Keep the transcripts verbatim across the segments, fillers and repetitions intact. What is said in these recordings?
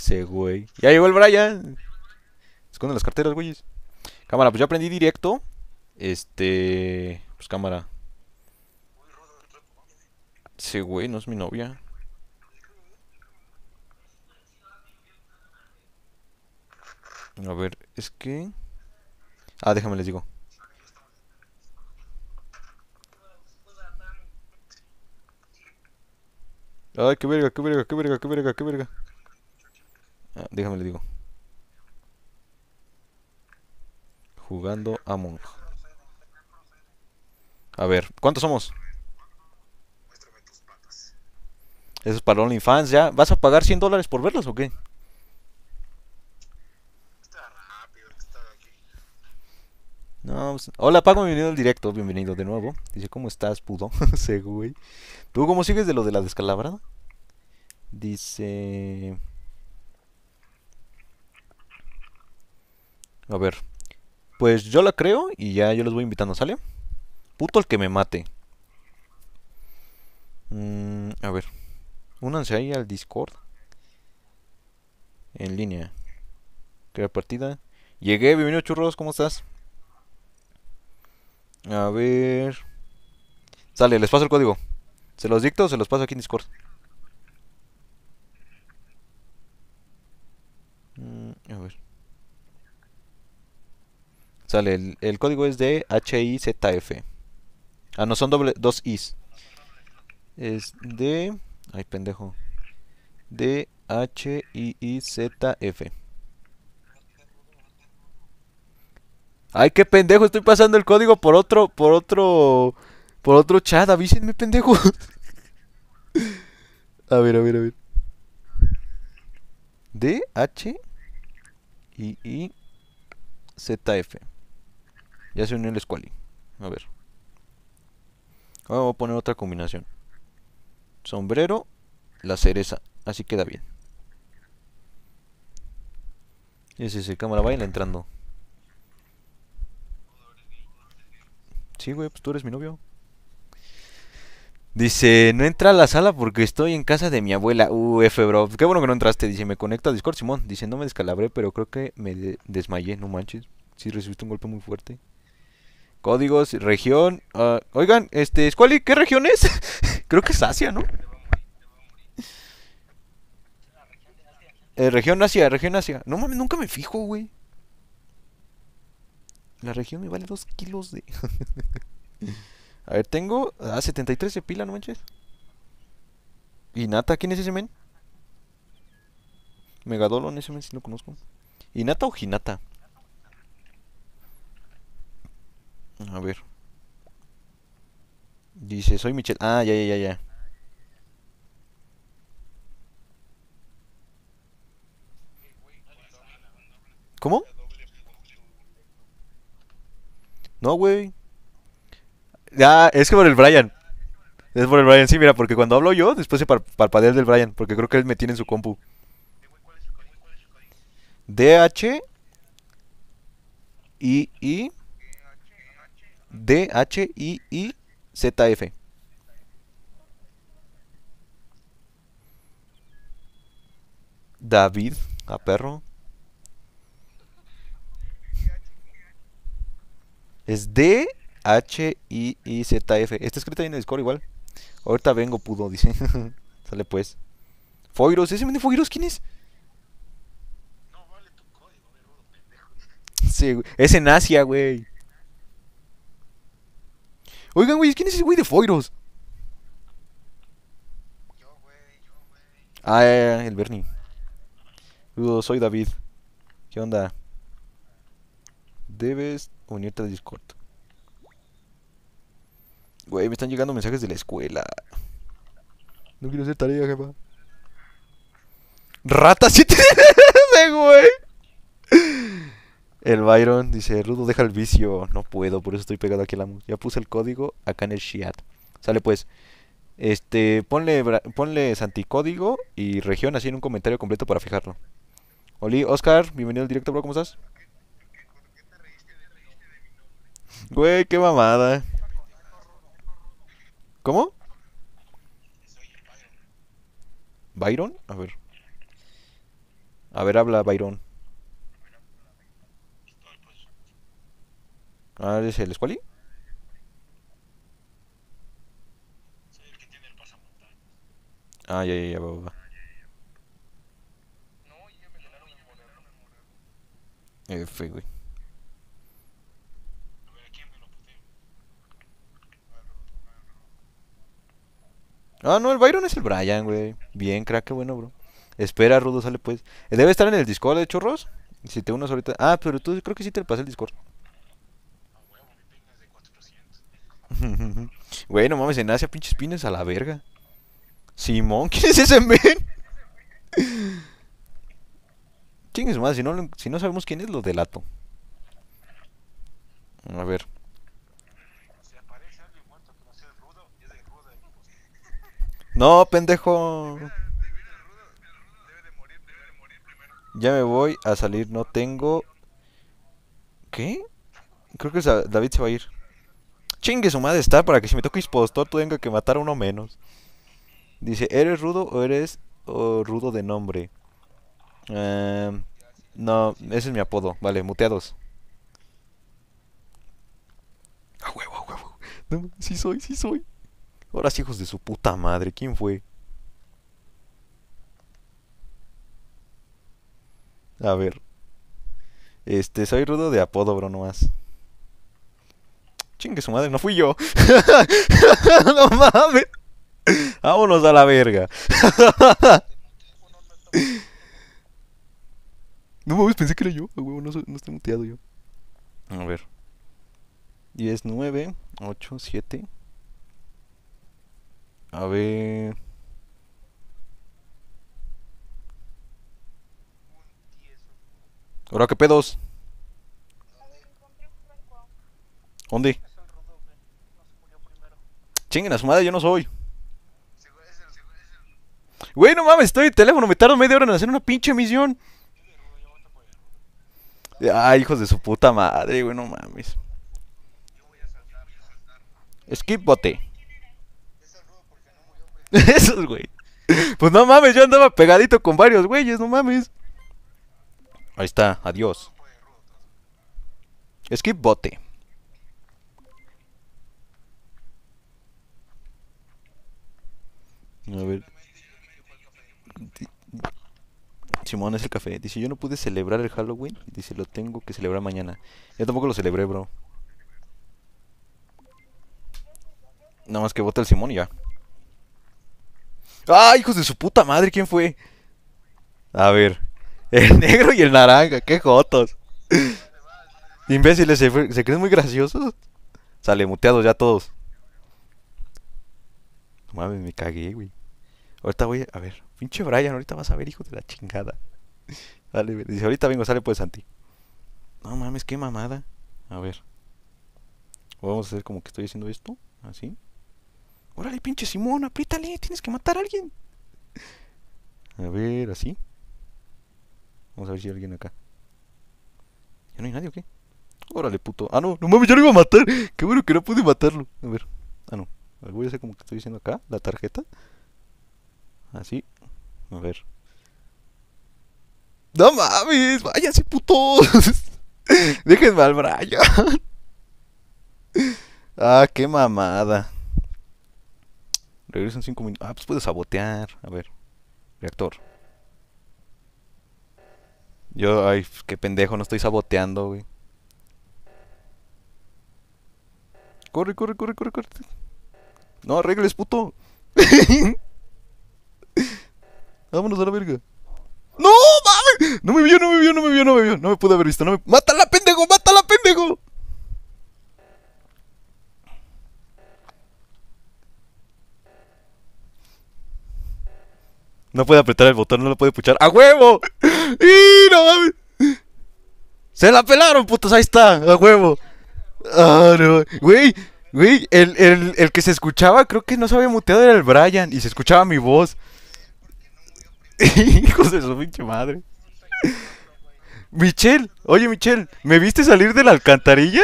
Ese güey. Ya llegó el Brian. Esconde las carteras, güeyes. Cámara, pues ya aprendí directo. Este. Pues cámara. Ese güey no es mi novia. A ver, es que. Ah, déjame les digo. Ay, qué verga, qué verga, qué verga, qué verga, qué verga. Ah, déjame les digo. Jugando Among. A ver, ¿cuántos somos? Eso es para OnlyFans ya. ¿Vas a pagar cien dólares por verlos o qué? No, pues- Hola, Paco, bienvenido al directo. Bienvenido de nuevo. Dice, ¿cómo estás, pudo? Ese güey. ¿Tú cómo sigues de lo de la descalabrada? Dice. A ver, pues yo la creo y ya yo los voy invitando, ¿sale? Puto el que me mate. Mm, a ver, únanse ahí al Discord. En línea. Crear partida. Llegué, bienvenido churros, ¿cómo estás? A ver. Sale, les paso el código. ¿Se los dicto o se los paso aquí en Discord? Mm, a ver. Sale, el, el código es de H I Z F. Ah, no, son doble, dos Is. Es de. Ay, pendejo. De H I I Z F. Ay, qué pendejo, estoy pasando el código por otro, por otro, por otro chat, avísenme, pendejo. A ver, a ver, a ver. D H I I Z F. Ya se unió el Squally. A ver. Ahora voy a poner otra combinación. Sombrero, la cereza. Así queda bien. Ese es el cámara, vayan entrando. Sí, güey, pues tú eres mi novio. Dice, no entra a la sala porque estoy en casa de mi abuela. Uh, F, bro. Qué bueno que no entraste. Dice, me conecta a Discord, Simón. Dice, no me descalabré, pero creo que me de- desmayé. No manches. Sí, recibiste un golpe muy fuerte. Códigos, región. ah, oigan, este, Squally, ¿qué región es? Creo que es Asia, ¿no? Eh, región Asia, región Asia. No mames, nunca me fijo, güey. La región me vale dos kilos de. A ver, tengo. Ah, setenta y tres de pila, no manches. ¿Y Nata? ¿Quién es ese men? Megadolon, ese men si lo conozco. ¿Y Nata o Hinata? A ver. Dice, soy Michelle. Ah, ya, ya, ya, ya. ¿Cómo? No, güey. Ah, es que por el Brian. Es por el Brian, sí, mira, porque cuando hablo yo, después se par parpadea el del Brian, porque creo que él me tiene en su compu. D H I I D H I I Z F. David, a perro. Es D H I I Z F. Está escrito ahí en el Discord igual. Ahorita vengo, pudo, dice. Sale pues. Foiros, ¿ese men de Foiros quién es? Sí, güey. Es en Asia, güey. Oigan, güey, ¿quién es ese güey de Foiros? Ah, ya, ya, el Bernie. Uh, soy David. ¿Qué onda? Debes unirte al Discord. Güey, me están llegando mensajes de la escuela. No quiero hacer tarea, jefa. Rata siete de güey. El Byron dice, Rudo, deja el vicio. No puedo, por eso estoy pegado aquí a la mus. Ya puse el código acá en el chat. Sale pues. Este, ponle, ponle santicódigo y región así en un comentario completo para fijarlo. Oli, Oscar, bienvenido al directo, bro, ¿cómo estás? Güey, qué mamada. ¿Cómo? ¿Byron? A ver. A ver, habla, Byron. Ah, ¿es el Squally? Ah, ya, ya, ya, va, va, va. F, güey. Ah, no, el Byron es el Brian, güey. Bien, crack, qué bueno, bro. Espera, Rudo, sale pues. Eh, Debe estar en el Discord de chorros. Si te unes ahorita. Ah, pero tú creo que sí te pasé el Discord. Güey, no mames, en Asia, pinches pines a la verga. Simón, ¿quién es ese men? Chingues más, si no, lo- si no sabemos quién es, lo delato. A ver. No, pendejo. Ya me voy a salir, no tengo. ¿Qué? Creo que Sa- David se va a ir. Chingue su madre está para que si me toca impostor tú tenga que matar a uno menos. Dice, ¿eres rudo o eres o rudo de nombre? Em, no, ese es mi apodo. Vale, muteados. A huevo, a huevo. No, sí soy, sí soy. Ahora sí, hijos de su puta madre. ¿Quién fue? A ver. Este, soy rudo de apodo, bro, nomás. Chingue su madre, no fui yo. No mames. Vámonos a la verga. No mames, pensé que era yo. A huevo, no, soy- no estoy muteado yo. A ver. Diez, nueve, ocho, siete. A ver. ¿Ahora qué pedos? ¿Dónde? Chinguen a su madre, yo no soy. Güey, no mames, estoy en teléfono. Me tardo media hora en hacer una pinche misión. Ay, hijos de su puta madre, güey, no mames. Skip bote. Esos, güey. Pues no mames, yo andaba pegadito con varios güeyes, no mames. Ahí está, adiós. Skip bote. A ver. Simón es el café. Dice, yo no pude celebrar el Halloween. Dice, lo tengo que celebrar mañana. Yo tampoco lo celebré, bro. Nada más que vota el Simón y ya. ¡Ah, hijos de su puta madre! ¿Quién fue? A ver. El negro y el naranja, qué jotos. Imbéciles, se, fue- se creen muy graciosos. Sale, muteados ya todos. No mames, me cagué, güey. Ahorita voy a... a ver. Pinche Brian, ahorita vas a ver, hijo de la chingada. Dale, güey. Dice, ahorita vengo, sale pues, Santi. No mames, qué mamada. A ver. Vamos a hacer como que estoy haciendo esto. Así. Órale, pinche Simón, apriétale, tienes que matar a alguien. A ver, así. Vamos a ver si hay alguien acá. ¿Ya no hay nadie o qué? Órale, puto. Ah, no, no mames, ya lo iba a matar. Qué bueno que no pude matarlo. A ver. Ah, no. A ver, voy a hacer como que estoy diciendo acá, la tarjeta. Así. A ver. No mames, váyanse putos. Déjenme al Brian. Ah, qué mamada. Regreso en cinco minutos. Ah, pues puedo sabotear. A ver, reactor. Yo, ay, qué pendejo, no estoy saboteando, güey. Corre, corre, corre, corre, corre. No arregles, puto. Vámonos a la verga. ¡No, mames! No me vio, no me vio, no me vio, no me vio. No me pude haber visto. No me... ¡Mátala, pendejo! ¡Mátala, pendejo! No puede apretar el botón, no lo puede puchar. ¡A huevo! ¡Y no mames! ¡Se la pelaron, putos! Ahí está, a huevo. Ah, no. Güey, güey, el, el, el que se escuchaba, creo que no se había muteado, era el Brian. Y se escuchaba mi voz. Hijos de su pinche madre. Michelle, oye Michelle, ¿me viste salir de la alcantarilla?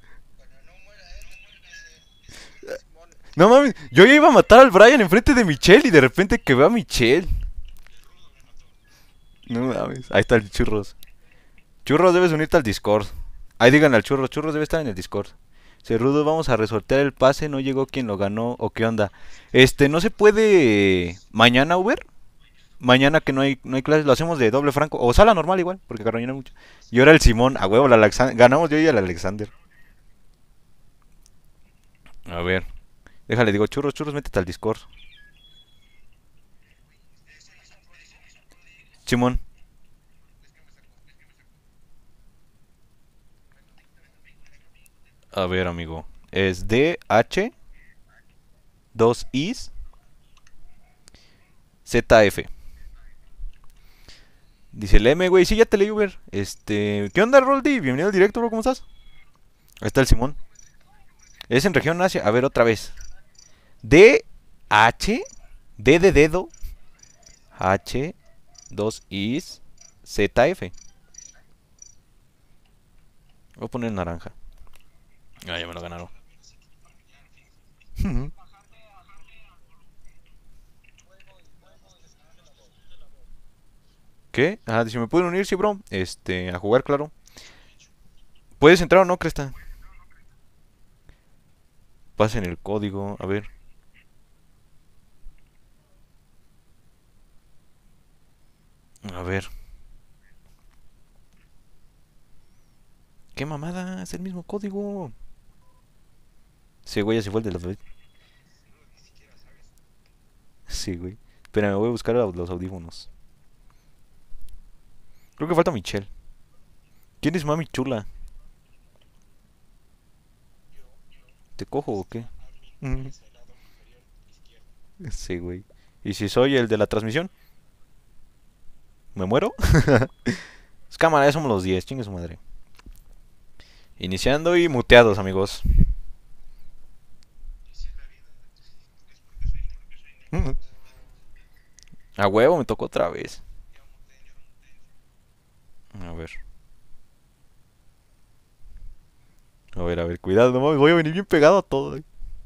No mames, yo ya iba a matar al Brian enfrente de Michelle y de repente que veo a Michelle. No mames. Ahí está el churros. Churros, debes unirte al Discord. Ahí díganle al churros. Churros debe estar en el Discord. Cerrudo, vamos a resortear el pase. No llegó quien lo ganó. ¿O qué onda? Este, ¿no se puede mañana, Uber? Mañana que no hay, no hay clases, lo hacemos de doble franco. O sala normal igual, porque carroñera mucho. Y ahora el Simón, a huevo, el Alexander. Ganamos yo y el Alexander. A ver. Déjale, digo, churros, churros, métete al Discord. Simón. A ver, amigo. Es D H dos Is Z F. Dice el M, güey. Sí, ya te leí, Uber. Este. ¿Qué onda, Roldi? Bienvenido al directo, bro. ¿Cómo estás? Ahí está el Simón. Es en región Asia. A ver, otra vez. D H D de dedo H dos Is Z F. Voy a poner naranja. Ah, ya me lo ganaron. ¿Qué? Ah, dice, ¿me pueden unir? Sí, bro. Este, a jugar, claro. ¿Puedes entrar o no, Cresta? Pasen el código, a ver. A ver. ¿Qué mamada? Es el mismo código. Sí, güey, ya se fue el de los... Sí, güey. Espera, me voy a buscar los audífonos. Creo que falta Michelle. ¿Quién es mami chula? ¿Te cojo o qué? Mm. Sí, güey. ¿Y si soy el de la transmisión? ¿Me muero? Es cámara, ya somos los diez, chingue su madre. Iniciando y muteados, amigos. A huevo, me tocó otra vez. A ver. A ver, a ver, cuidado, no mames, voy a venir bien pegado a todo.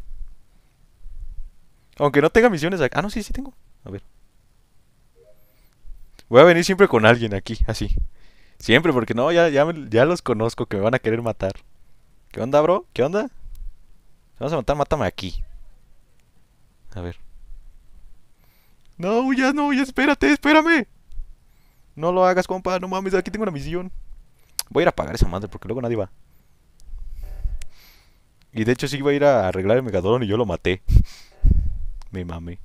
Aunque no tenga misiones acá. Ah, no, sí, sí tengo. A ver. Voy a venir siempre con alguien aquí, así. Siempre, porque no, ya, ya, me- ya los conozco que me van a querer matar. ¿Qué onda, bro? ¿Qué onda? Si vamos a matar, mátame aquí. A ver. No, ya no, ya espérate, espérame. No lo hagas, compa, no mames, aquí tengo una misión. Voy a ir a pagar esa madre porque luego nadie va. Y de hecho sí iba a ir a arreglar el Megadron y yo lo maté. Me mame.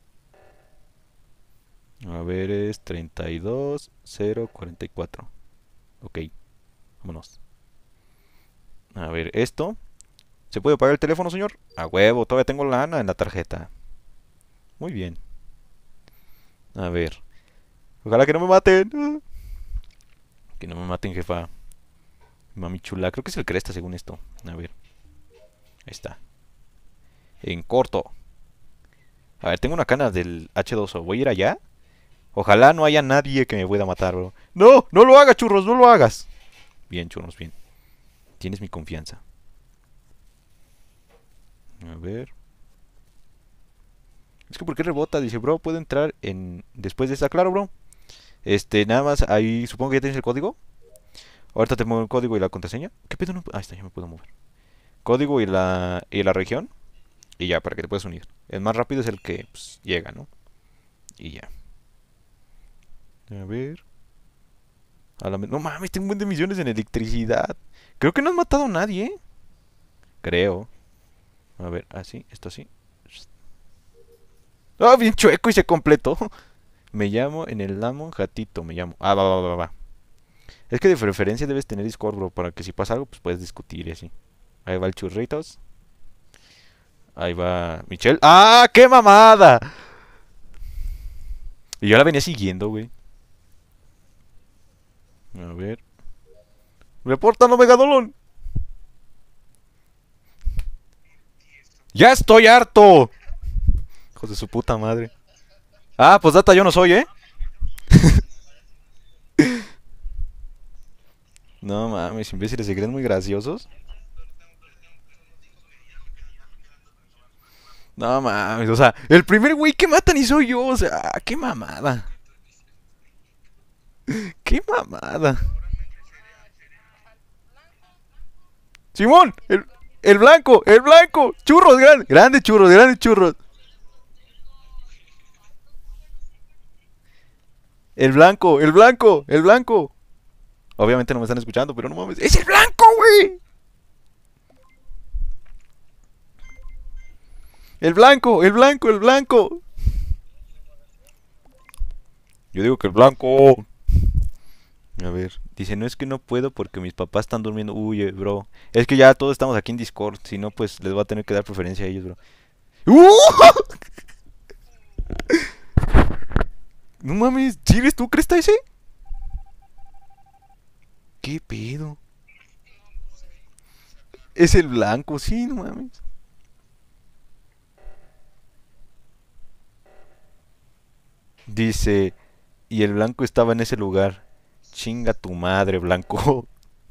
A ver, es treinta y dos cero cuarenta y cuatro. Ok, vámonos. A ver, esto. ¿Se puede pagar el teléfono, señor? A huevo, todavía tengo lana en la tarjeta. Muy bien. A ver. Ojalá que no me maten. Que no me maten, jefa. Mami chula. Creo que es el Cresta según esto. A ver. Ahí está. En corto. A ver, tengo una cana del H dos O. ¿Voy a ir allá? Ojalá no haya nadie que me pueda matar, bro. No, no lo hagas, churros, no lo hagas. Bien, churros, bien. Tienes mi confianza. A ver. Es que ¿por qué rebota? Dice, bro, ¿puedo entrar en... después de esta? Claro, bro. Este, nada más, ahí supongo que ya tienes el código. Ahorita te muevo el código y la contraseña. ¿Qué pedo? No... Ahí está, ya me puedo mover. Código y la, y la región. Y ya, para que te puedas unir. El más rápido es el que pues, llega, ¿no? Y ya. A ver. A la... No mames, tengo un buen de misiones en electricidad. Creo que no has matado a nadie, ¿eh? Creo. A ver, así, esto así. Ah, bien chueco y se completó. Me llamo en el Lamon Jatito, me llamo. Ah, va, va, va, va. Es que de preferencia debes tener Discord, bro, para que si pasa algo, pues puedes discutir y así. Ahí va el churritos. Ahí va Michelle. ¡Ah, qué mamada! Y yo la venía siguiendo, güey. A ver. ¡Repórtalo, Megadolón! ¡Ya estoy harto! Hijos de su puta madre. Ah, pues data yo no soy, ¿eh? No mames, imbéciles, se creen muy graciosos. No mames, o sea, el primer güey que matan y soy yo, o sea, qué mamada. ¡Qué mamada! ¡Simón! ¡El, el blanco! ¡El blanco! ¡Churros grandes! ¡Grandes churros! ¡Grandes churros! ¡El blanco! ¡El blanco! ¡El blanco! Obviamente no me están escuchando, pero no mames. ¡Es el blanco, güey! ¡El blanco! ¡El blanco! ¡El blanco! Yo digo que el blanco. A ver, dice, no es que no puedo porque mis papás están durmiendo. Uy, eh, bro. Es que ya todos estamos aquí en Discord. Si no, pues les voy a tener que dar preferencia a ellos, bro. ¡Uh! No mames, ¿sí eres tú, Cresta ese? ¿Qué pedo? Es el blanco, sí, no mames. Dice, y el blanco estaba en ese lugar. Chinga tu madre, blanco.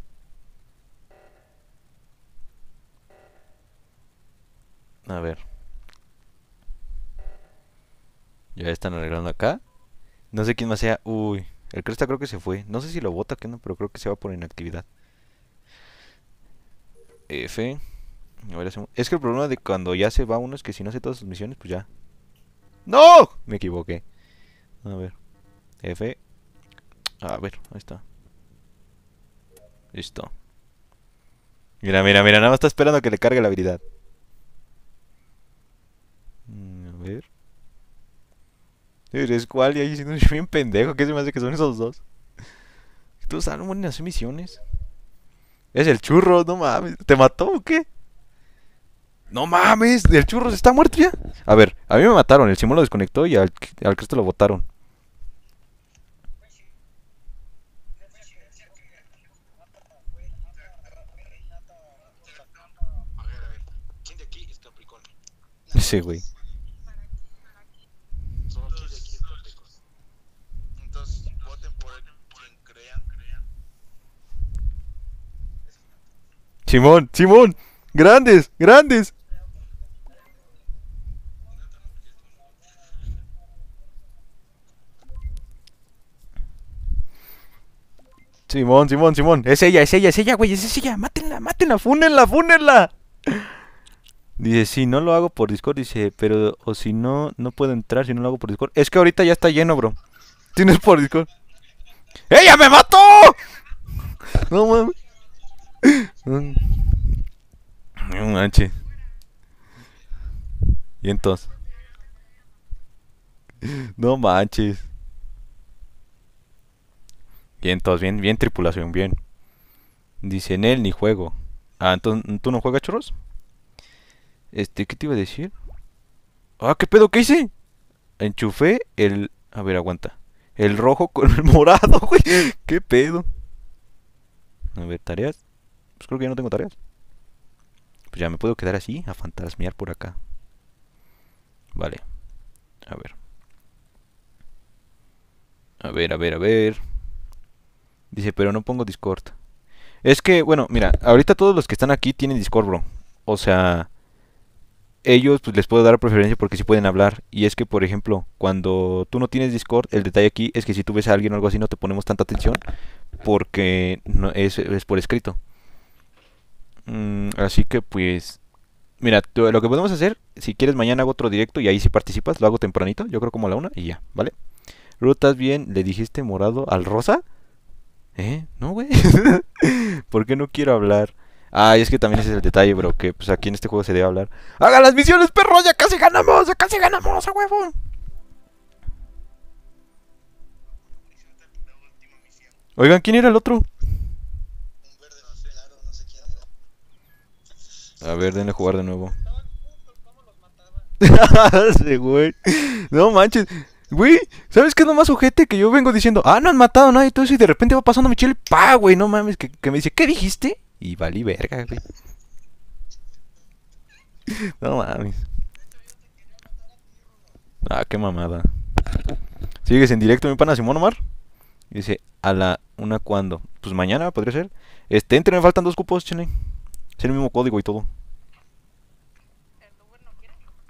A ver, ya están arreglando acá. No sé quién más sea. Uy, el Cresta creo que se fue. No sé si lo vota, que no, pero creo que se va por inactividad. F. A ver, hacemos- Es que el problema de cuando ya se va uno es que si no hace todas sus misiones, pues ya. ¡No! Me equivoqué. A ver, F. A ver, ahí está. Listo. Mira, mira, mira, nada más está esperando a que le cargue la habilidad. Mm, a ver. ¿Eres cuál? Y ahí siendo bien pendejo. ¿Qué se me hace que son esos dos? Todos salen a hacer misiones. Es el churro, no mames. ¿Te mató o qué? No mames, el churro está muerto ya. A ver, a mí me mataron. El Simón lo desconectó y al, al Cristo lo botaron. Ese güey. Simón, Simón. Grandes, grandes. Simón, Simón, Simón. Es ella, es ella, es ella, güey. Es ella. Mátenla, mátenla. Fúnenla, fúnenla. Dice, si no lo hago por Discord, dice, pero, o si no, no puedo entrar si no lo hago por Discord. Es que ahorita ya está lleno, bro. Tienes por Discord. ¡Ella me mató! No mames. No no manches. Y entonces. No manches. Y entonces, bien, bien, tripulación, bien. Dice, en él ni juego. Ah, entonces, ¿tú no juegas, chorros? Este, ¿qué te iba a decir? Ah, ¿qué pedo? ¿Qué hice? Enchufé el... A ver, aguanta. El rojo con el morado, güey. ¿Qué pedo? A ver, tareas. Pues creo que ya no tengo tareas. Pues ya me puedo quedar así, a fantasmear por acá. Vale. A ver. A ver, a ver, a ver. Dice, pero no pongo Discord. Es que, bueno, mira, ahorita todos los que están aquí tienen Discord, bro. O sea, ellos pues les puedo dar preferencia porque sí pueden hablar. Y es que, por ejemplo, cuando tú no tienes Discord, el detalle aquí es que si tú ves a alguien o algo así no te ponemos tanta atención porque no, es, es por escrito. Mm, así que pues, mira, tú- lo que podemos hacer, si quieres mañana hago otro directo y ahí si participas, lo hago tempranito, yo creo como a la una y ya, ¿vale? Rutas bien, ¿le dijiste morado al rosa? ¿Eh? No, güey. ¿Por qué no quiero hablar? Ah, y es que también ese es el detalle, bro, que pues aquí en este juego se debe hablar. ¡Haga las misiones, perro! ¡Ya casi ganamos! ¡Ya casi ganamos, a huevo! Oigan, ¿quién era el otro? A ver, denle jugar de nuevo. Sí, güey. No manches. Güey, ¿sabes qué es lo más ojete? Que yo vengo diciendo, ah, no han matado a nadie y todo eso, y de repente va pasando Michelle, pa, güey, no mames, que, que me dice, ¿qué dijiste? Y valí verga, güey. No mames. Ah, qué mamada. Sigues en directo, mi pana Simón Omar. Y dice, a la una cuando. Pues mañana podría ser. Este, entre, me faltan dos cupos, chile. Es el mismo código y todo.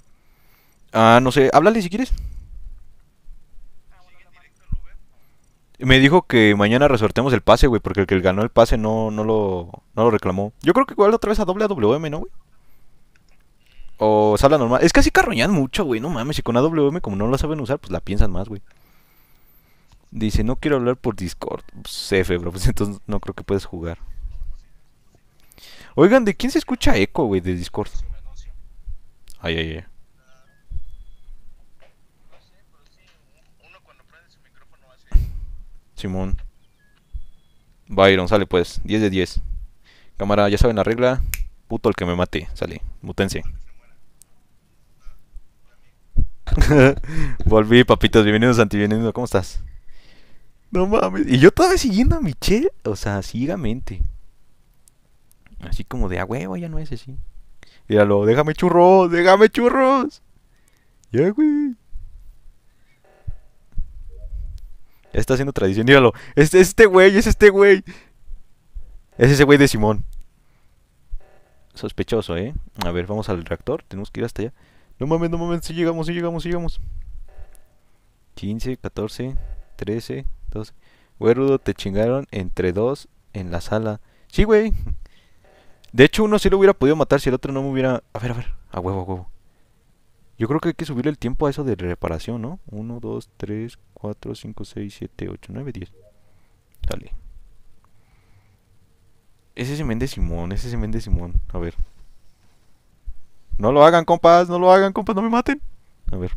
Ah, no sé, háblale si quieres. Me dijo que mañana resorteamos el pase, güey, porque el que ganó el pase no, no lo, no lo reclamó. Yo creo que igual otra vez a doble A W M, ¿no, güey? O sala normal. Es que así carroñan mucho, güey, no mames. Y con A W M, como no la saben usar, pues la piensan más, güey. Dice, no quiero hablar por Discord. Pues F, bro, pues entonces no creo que puedas jugar. Oigan, ¿de quién se escucha eco, güey, de Discord? Ay, ay, ay. Simón. Byron, sale pues. diez de diez. Cámara, ya saben la regla. Puto el que me mate. Sale. Mutense. Volví, papitos. Bienvenidos, Santi. Bienvenido. ¿Cómo estás? No mames. Y yo todavía siguiendo a Michelle. O sea, ciegamente. Así como de a huevo, ya no es así. Míralo, déjame churros, déjame churros. Ya, güey. Ya está haciendo tradición, míralo. Es este güey, es este güey. Es ese güey de Simón. Sospechoso, ¿eh? A ver, vamos al reactor. Tenemos que ir hasta allá. No mames, no mames. Si llegamos, si llegamos, si llegamos. quince, catorce, trece, doce. Güey, Rudo, te chingaron entre dos en la sala. Sí, güey. De hecho, uno sí lo hubiera podido matar si el otro no me hubiera... A ver, a ver. A huevo, a huevo. Yo creo que hay que subirle el tiempo a eso de reparación, ¿no? uno, dos, tres, cuatro, cinco, seis, siete, ocho, nueve, diez. Dale. Es ese men de Simón, es ese men de Simón. A ver. No lo hagan, compas, no lo hagan, compas, no me maten. A ver.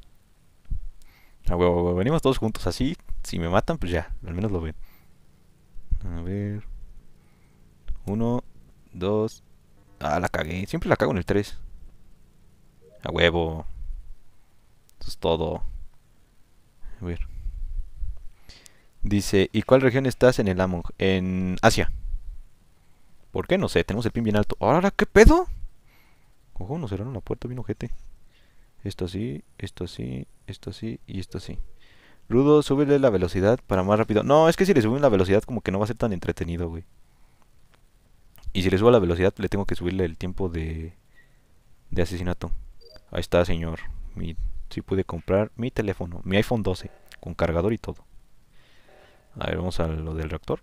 A huevo, a huevo. Venimos todos juntos así. Si me matan, pues ya, al menos lo ven. A ver. Uno, dos. Ah, la cagué. Siempre la cago en el tres. A huevo. Eso es todo. A ver. Dice, ¿y cuál región estás en el Among? En Asia. ¿Por qué? No sé, tenemos el pin bien alto. ¿Ahora qué pedo? Ojo, nos cerraron la puerta, bien ojete. Esto así, esto así, esto así y esto así. Rudo, súbele la velocidad para más rápido. No, es que si le suben la velocidad como que no va a ser tan entretenido, güey. Y si le subo la velocidad le tengo que subirle el tiempo de, de asesinato. Ahí está, señor. Mi, sí pude comprar mi teléfono, mi iPhone doce, con cargador y todo. A ver, vamos a lo del reactor.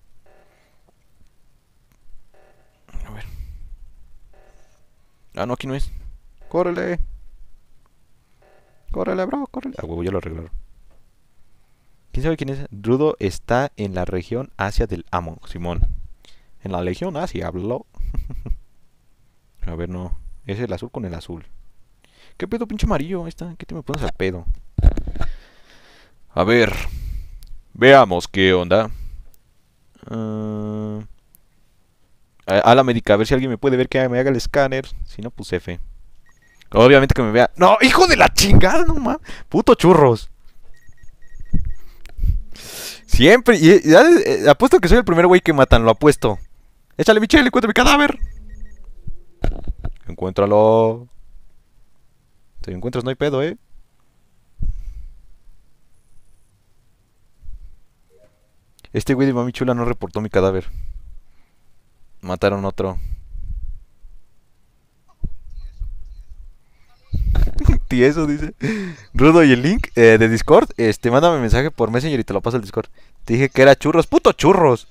A ver. Ah, no, aquí no es. ¡Córrele! ¡Córrele, bro! ¡Córrele! Ah, huevo, ya lo arreglaron. ¿Quién sabe quién es? Rudo está en la región Asia del Amon, Simón. En la legión Asia, habló. A ver, no. Es el azul con el azul. ¿Qué pedo, pinche amarillo? Ahí está. ¿Qué te me pones al pedo? A ver. Veamos qué onda. Uh, a, a la médica, a ver si alguien me puede ver que me haga el escáner. Si no, pues F. Obviamente que me vea. ¡No, hijo de la chingada! No mames. Puto churros. Siempre. Y, y, y, apuesto que soy el primer güey que matan, lo apuesto. Échale, Michelle, encuentra mi cadáver. Encuéntralo. Si lo encuentras, no hay pedo, eh. Este güey de Mami Chula no reportó mi cadáver. Mataron otro. Tieso, dice. Rudo, y el link eh, de Discord. Este, mándame mensaje por Messenger y te lo paso al Discord. Te dije que era churros. ¡Puto churros!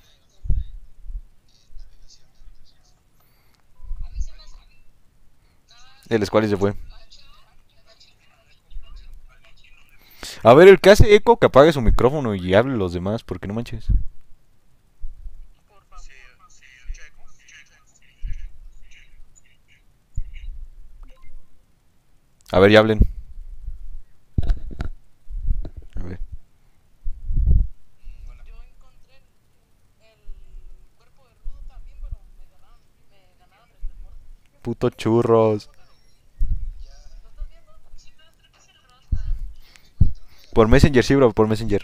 El Squally se fue. A ver, el que hace eco, que apague su micrófono y hable los demás, porque no manches. A ver, ya hablen. A ver. Puto churros. Por Messenger, sí, bro, por Messenger.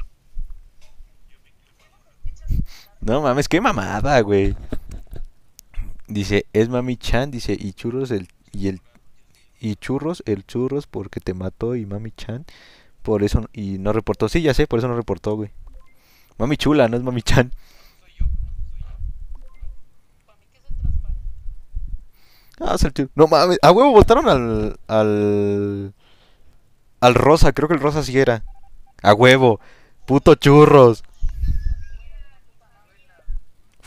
No mames, qué mamada, güey. Dice, es Mami Chan, dice, y churros el y el y churros, el churros porque te mató y Mami Chan, por eso y no reportó. Sí, ya sé, por eso no reportó, güey. Mami Chula, no es Mami Chan. Ah, es el churro. No mames, a huevo votaron al al al Rosa, creo que el Rosa sí era. A huevo, puto churros.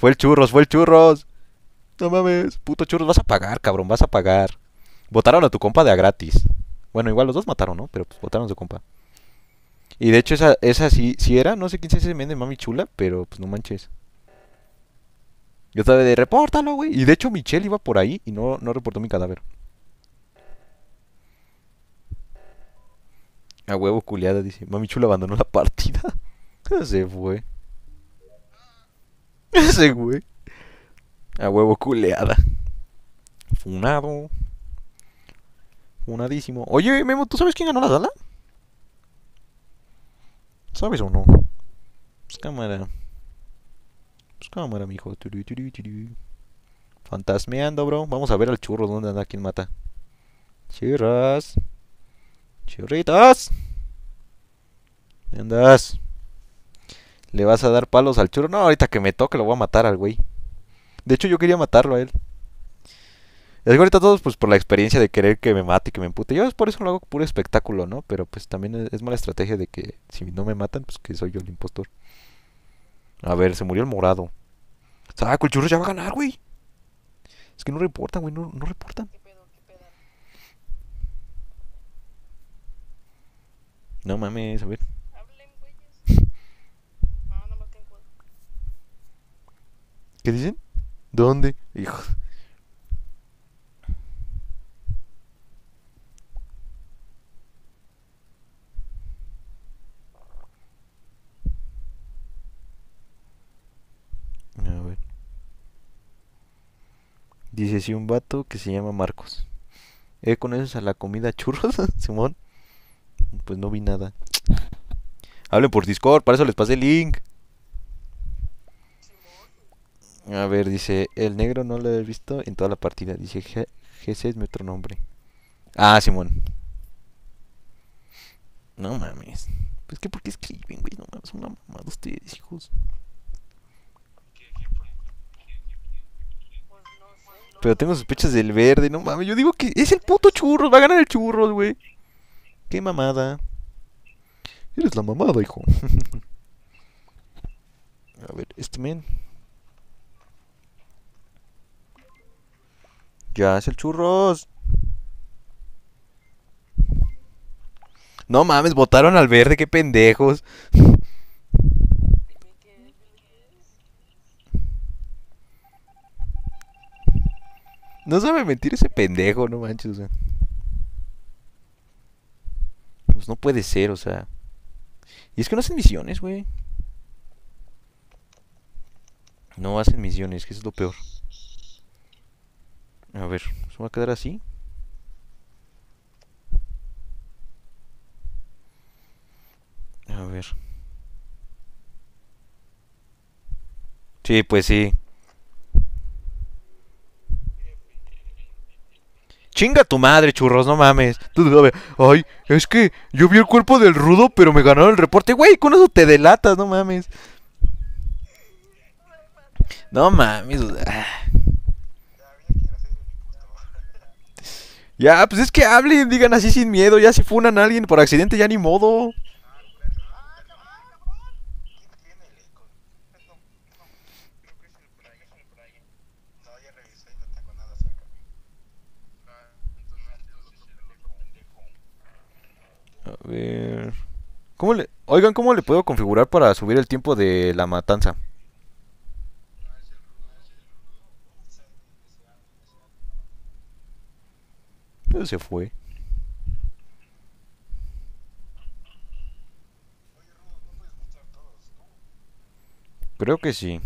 Fue el churros, fue el churros. No mames, puto churros, vas a pagar, cabrón, vas a pagar. Votaron a tu compa de a gratis. Bueno, igual los dos mataron, ¿no? Pero pues votaron a su compa. Y de hecho esa, esa sí, sí era, no sé quién se ese men de mami chula, pero pues no manches. Yo estaba de repórtalo, güey. Y de hecho Michelle iba por ahí y no, no reportó mi cadáver. A huevo culiada, dice. Mami chula abandonó la partida. Se fue. Ese güey. A huevo culeada. Funado. Funadísimo. Oye, Memo, ¿tú sabes quién ganó la sala? ¿Sabes o no? Pues cámara. Pues cámara, mijo. Turu, turu, turu. Fantasmeando, bro. Vamos a ver al churro dónde anda, quién mata. Churras. Churritos. ¿Dónde andas? ¿Le vas a dar palos al churro? No, ahorita que me toque lo voy a matar al güey. De hecho, yo quería matarlo a él. Es que ahorita todos, pues por la experiencia de querer que me mate y que me empute. Yo por eso lo hago puro espectáculo, ¿no? Pero pues también es, es mala estrategia de que si no me matan, pues que soy yo el impostor. A ver, se murió el morado. Saco, el churro ya va a ganar, güey. Es que no reportan, güey, no, no reportan. No mames, a ver. ¿Qué dicen? ¿Dónde? Hijo. A ver. Dice, sí, un vato que se llama Marcos. ¿Eh, conoces a la comida churros, Simón? Pues no vi nada. Hablen por Discord, para eso les pasé el link. A ver, dice, el negro no lo he visto en toda la partida. Dice, G C es mi otro nombre. Ah, Simón. No mames. Pues que, ¿por qué escriben, güey? No mames, son una mamada ustedes, hijos. Pero tengo sospechas del verde, no mames. Yo digo que es el puto churros, va a ganar el churros, güey. Qué mamada. Eres la mamada, hijo. A ver, este men. Ya es el churros. No mames, votaron al verde, qué pendejos. No sabe mentir ese pendejo, no manches, o sea. Pues no puede ser, o sea. Y es que no hacen misiones, güey. No hacen misiones, que eso es lo peor. A ver, ¿se va a quedar así? A ver. Sí, pues sí. Chinga tu madre, churros, no mames. Tú sabes, ay, es que yo vi el cuerpo del rudo, pero me ganaron el reporte. Güey, con eso te delatas, no mames. No mames. Ah. Ya, pues es que hablen, digan así sin miedo. Ya si funan a alguien por accidente, ya ni modo. A ver. ¿Cómo le... Oigan, ¿cómo le puedo configurar para subir el tiempo de la matanza? Ya se fue. Creo que sí.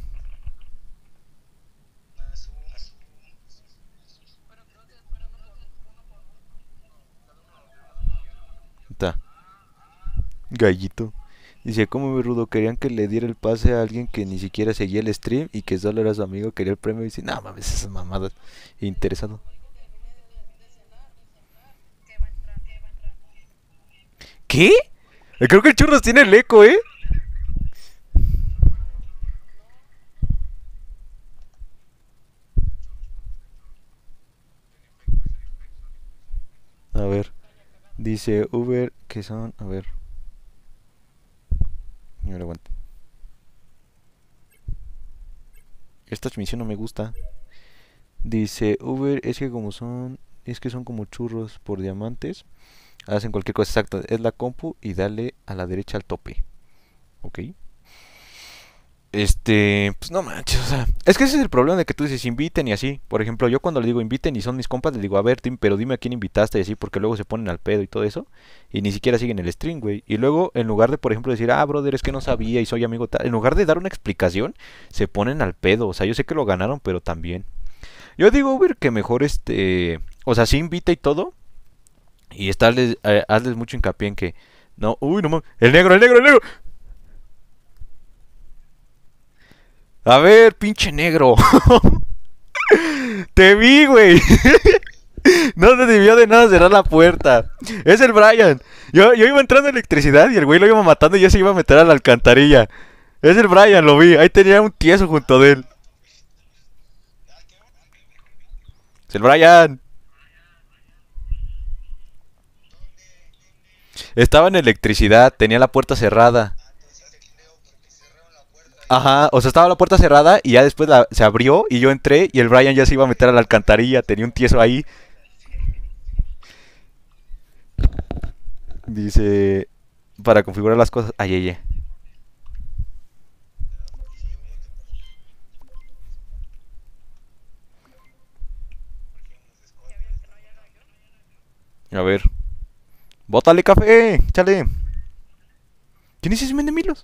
Está. Gallito. Dice, ¿cómo me rudo? Querían que le diera el pase a alguien que ni siquiera seguía el stream y que solo era su amigo, quería el premio y dice, no mames, esas mamadas. Interesado. ¿Qué? Creo que el churros tiene el eco, ¿eh? A ver. Dice Uber que son... A ver. No le aguanto. Esta transmisión no me gusta. Dice, Uber es que como son, es que son como churros por diamantes. Hacen cualquier cosa exacta. Es la compu y dale a la derecha al tope. Ok. Este, pues no manches, o sea, es que ese es el problema de que tú dices inviten y así. Por ejemplo, yo cuando le digo inviten y son mis compas, les digo, a ver, Tim, pero dime a quién invitaste y así, porque luego se ponen al pedo y todo eso. Y ni siquiera siguen el stream, güey. Y luego, en lugar de, por ejemplo, decir, ah, brother, es que no sabía y soy amigo tal, en lugar de dar una explicación, se ponen al pedo. O sea, yo sé que lo ganaron, pero también. Yo digo, Uber, que mejor este, o sea, sí invita y todo. Y está, eh, hazles mucho hincapié en que, no, uy, no mames, el negro, el negro, el negro. A ver, pinche negro. Te vi, güey. No te debió de nada cerrar la puerta. Es el Brian. Yo, yo iba entrando electricidad y el güey lo iba matando y ya se iba a meter a la alcantarilla. Es el Brian, lo vi. Ahí tenía un tieso junto de él. Es el Brian. Estaba en electricidad, tenía la puerta cerrada. Ajá, o sea, estaba la puerta cerrada y ya después la- se abrió y yo entré y el Brian ya se iba a meter a la alcantarilla, tenía un tieso ahí. Dice, para configurar las cosas. Ay, ay, ay. A ver. Bótale café, échale. ¿Quién es ese Mendemilos?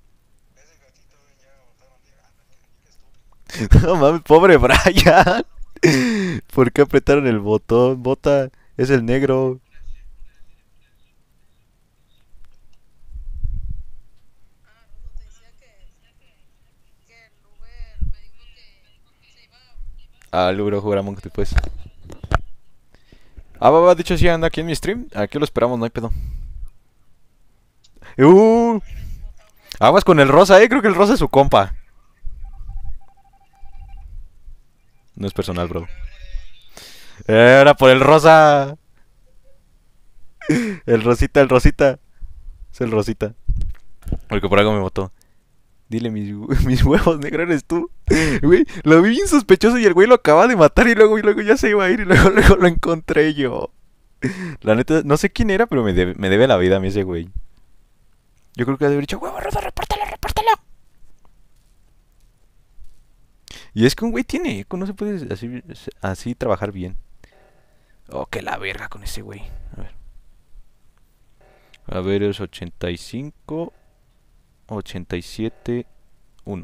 No mames, pobre Brian. ¿Por qué apretaron el botón? Bota, es el negro. Ah, logro jugar a Monk después. Ah, va, va, dicho sí, anda aquí en mi stream. Aquí lo esperamos, no hay pedo. Uh, aguas con el rosa, eh. Creo que el rosa es su compa. No es personal, bro. Eh, Era por el rosa. El rosita, el rosita. Es el rosita. Porque por algo me votó. Dile, mis, mis huevos, negro, eres tú. Güey, lo vi bien sospechoso y el güey lo acaba de matar y luego, y luego ya se iba a ir y luego, luego lo encontré yo. La neta, no sé quién era, pero me debe, me debe la vida a mí ese güey. Yo creo que debe haber dicho, huevo, rosa, repórtalo, repórtalo. Y es que un güey tiene eco, no se puede así, así trabajar bien. Oh, que la verga con ese güey. A ver. A ver, es ochenta y cinco, ochenta y siete, uno.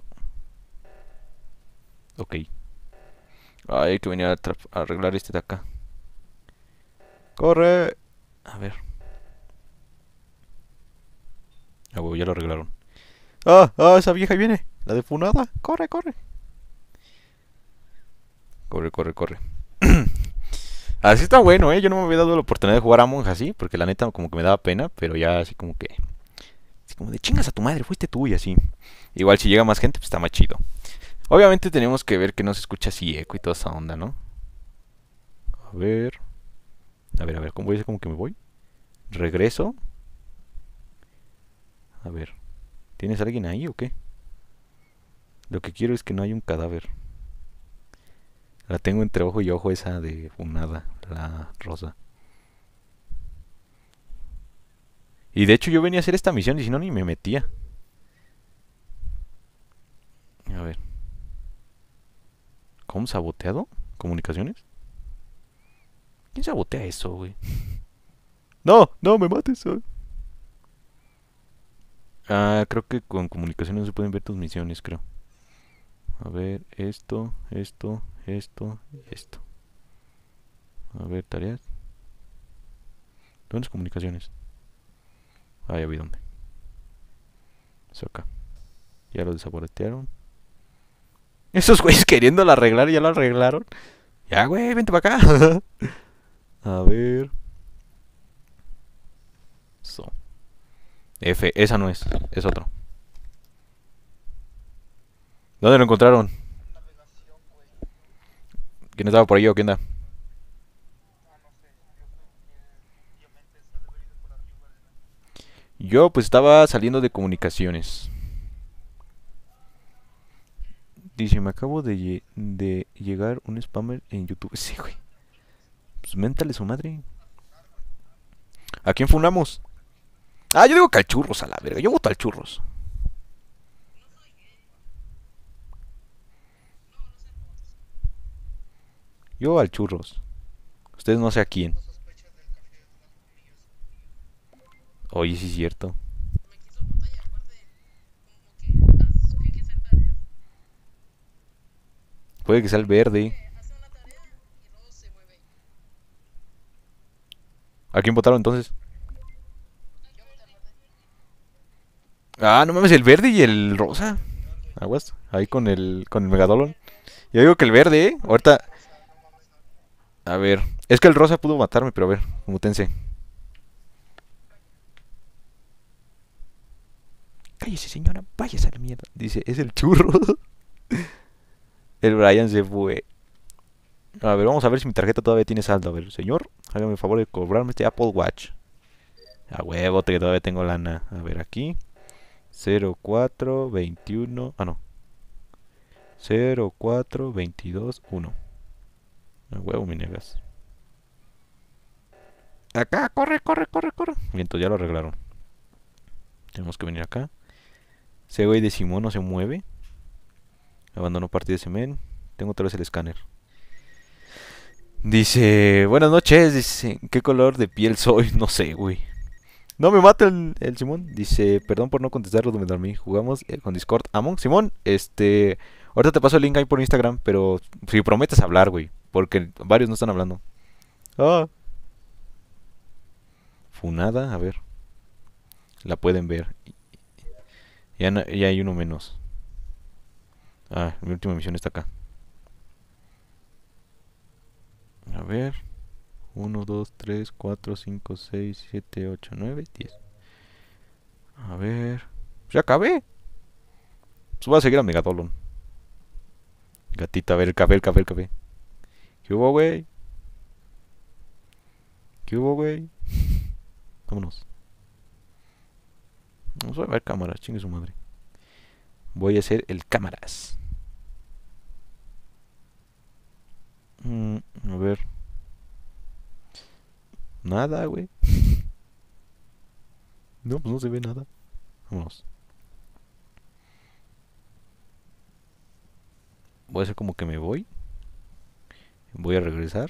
Ok. Ay, hay que venir a, a arreglar este de acá. ¡Corre! A ver. Ah, huevo, ya lo arreglaron. ¡Ah! ¡Ah! Esa vieja viene. La de funada. ¡Corre, corre! Corre, corre, corre. Así está bueno, ¿eh? Yo no me había dado la oportunidad de jugar a Among así, porque la neta como que me daba pena, pero ya así como que... Así como de chingas a tu madre, fuiste tú y así. Igual si llega más gente, pues está más chido. Obviamente tenemos que ver que no se escucha así eco y toda esa onda, ¿no? A ver... A ver, a ver, ¿cómo voy a decir como que me voy? Regreso. A ver, ¿tienes alguien ahí o qué? Lo que quiero es que no haya un cadáver. La tengo entre ojo y ojo esa de funada, la rosa. Y de hecho yo venía a hacer esta misión y si no ni me metía. A ver. ¿Cómo saboteado? ¿Comunicaciones? ¿Quién sabotea eso, güey? No, no, me mates. ¿Eh? Ah, creo que con comunicaciones no se pueden ver tus misiones, creo. A ver, esto, esto, esto y esto. A ver, tareas. ¿Dónde es comunicaciones? Ah, ya vi dónde. Eso acá. Ya lo desaboretearon. Esos güeyes queriéndolo arreglar, ya lo arreglaron. Ya, güey, vente para acá. A ver. So. F, esa no es, es otro. ¿Dónde lo encontraron? ¿Quién estaba por ahí o qué onda? Yo pues estaba saliendo de comunicaciones. Dice, me acabo de, lle- de llegar un spammer en YouTube. Sí, güey. Pues méntale su madre. ¿A quién funamos? Ah, yo digo que al churros a la verga. Yo voto al churros. Yo al churros. Ustedes no sé a quién. Oye, sí es cierto. Puede que sea el verde. ¿A quién votaron entonces? Ah, no mames, el verde y el rosa. Aguas. Ahí con el, con el Megadolon. Yo digo que el verde, ¿eh? Ahorita. A ver. Es que el rosa pudo matarme, pero a ver. Mutense. Cállese, señora. Váyase a la mierda. Dice, es el churro. El Brian se fue. A ver, vamos a ver si mi tarjeta todavía tiene saldo. A ver, señor, hágame el favor de cobrarme este Apple Watch. A huevo, que todavía tengo lana. A ver, aquí. cero cuatro veintiuno. Ah, no. cero cuatro veintidós uno. A huevo, mi negas. Acá, corre, corre, corre, corre. Bien, entonces ya lo arreglaron. Tenemos que venir acá. Ese güey de Simón no se mueve. Abandonó partida de semen. Tengo otra vez el escáner. Dice, buenas noches. Dice, ¿qué color de piel soy? No sé, güey. No me mata el, el Simón. Dice, perdón por no contestarlo, me dormí. Jugamos eh, con Discord. Among, Simón, este... Ahorita te paso el link ahí por Instagram, pero si prometes hablar, güey. Porque varios no están hablando. Ah. Funada, a ver. La pueden ver. Ya, no- ya hay uno menos. Ah, mi última misión está acá. A ver. Uno, dos, tres, cuatro, cinco, seis, siete, ocho, nueve, diez. A ver. Ya acabé. Pues voy a seguir a Megadolon. Gatita, a ver, el café, el café, el café. ¿Qué hubo, güey? ¿Qué hubo, güey? Vámonos. Vamos a ver cámaras, chingue su madre. Voy a hacer el cámaras. Mm, a ver. Nada, güey. No, pues no se ve nada. Vámonos. Voy a hacer como que me voy. Voy a regresar.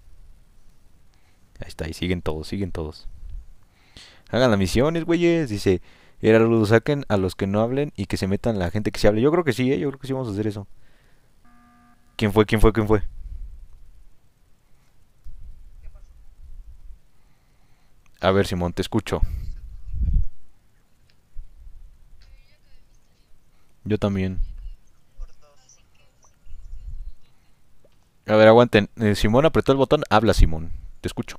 Ahí está, ahí siguen todos, siguen todos. Hagan las misiones, güeyes. Dice, era lo saquen a los que no hablen y que se metan la gente que se hable. Yo creo que sí, ¿eh? Yo creo que sí vamos a hacer eso. ¿Quién fue? ¿Quién fue? ¿Quién fue? A ver, Simón, te escucho. Yo también. A ver, aguanten. Eh, Simón apretó el botón. Habla, Simón. Te escucho.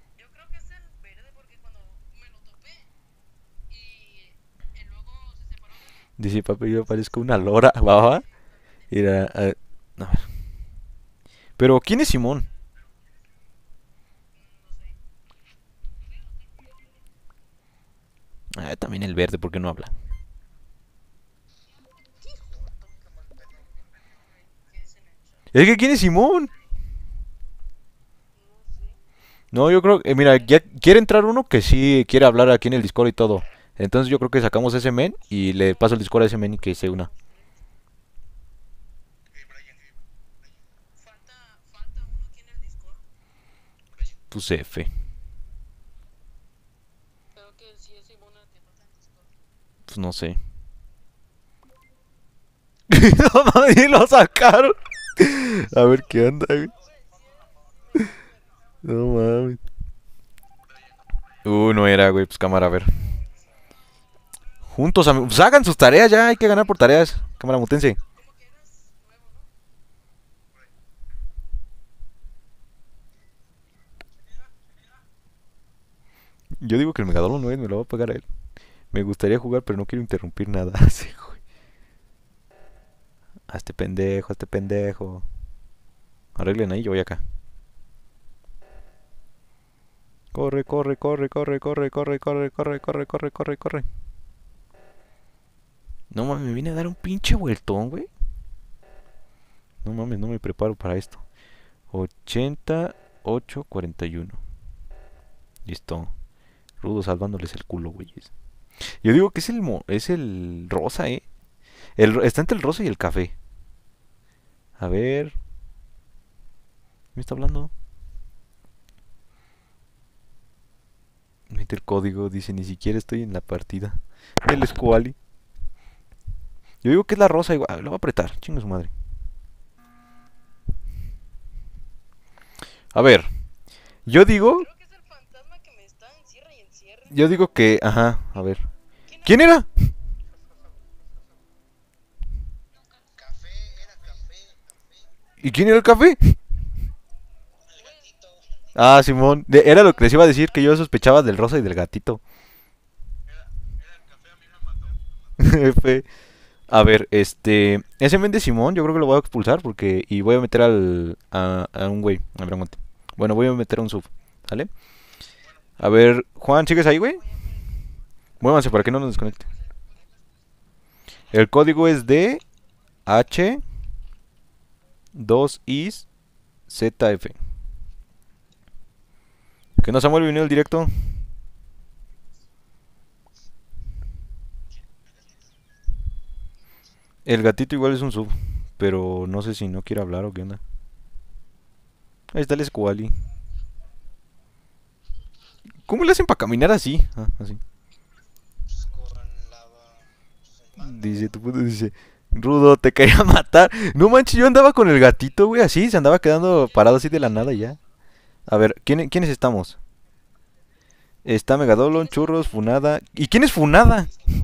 Dice, papi, yo parezco una lora. ¿Va, va? Era, a ver. Pero, ¿quién es Simón? Ah, también el verde, ¿por qué no habla? Es que, ¿quién es Simón? No, yo creo que, mira, ya quiere entrar uno que sí quiere hablar aquí en el Discord y todo. Entonces yo creo que sacamos ese men y le paso el Discord a ese men y que se una. Pues F. Pues no sé. No mames, lo sacaron. A ver qué anda, güey. No mames. Uh, no era, güey. Pues cámara, a ver. Juntos, amigos. Pues hagan sus tareas ya. Hay que ganar por tareas. Cámara mutense. Yo digo que el Megadolon no es, me lo va a pagar a él. Me gustaría jugar, pero no quiero interrumpir nada. Sí, güey. A este pendejo, a este pendejo. Arreglen ahí, yo voy acá. Corre, corre, corre, corre, corre, corre, corre, corre, corre, corre, corre, corre. No mames, me viene a dar un pinche vueltón, güey. No mames, no me preparo para esto. ochenta, ocho, cuarenta y uno. Listo. Rudo salvándoles el culo, güeyes. Yo digo que es el mo es el rosa, eh. El, está entre el rosa y el café. A ver. ¿Me está hablando? Mete el código, dice, ni siquiera estoy en la partida. El Squally. Yo digo que es la rosa igual. Lo voy a apretar, chinga su madre. A ver. Yo digo. Creo que es el fantasma que me está encierra y encierra. Yo digo que. Ajá, a ver. ¿Quién ¿Quién era? Café, era café, café. ¿Y quién era el café? El gatito. Ah, Simón. De- era lo que les iba a decir, que yo sospechaba del rosa y del gatito. Era, era el café, a mí me mató. F. A ver, este. Ese men de Simón, yo creo que lo voy a expulsar porque. Y voy a meter al. A, a un güey. A ver, aguante. Bueno, voy a meter a un sub. ¿Sale? A ver, Juan, ¿sigues ahí, güey? Muévanse para que no nos desconecte. El código es de H dos I S Z F. ¿Qué no, Samuel? ¿Vino el directo? El gatito igual es un sub, pero no sé si no quiere hablar o qué onda. Ahí está el Squally. ¿Cómo le hacen para caminar así? Ah, así. Pues con la. Pues el mando. Dice, tu puto dice, Rudo, te quería matar. No manches, yo andaba con el gatito, güey, así, se andaba quedando parado así de la nada y ya. A ver, ¿quién, ¿quiénes estamos? Está Megadolon, Churros, Funada. ¿Y quién es Funada?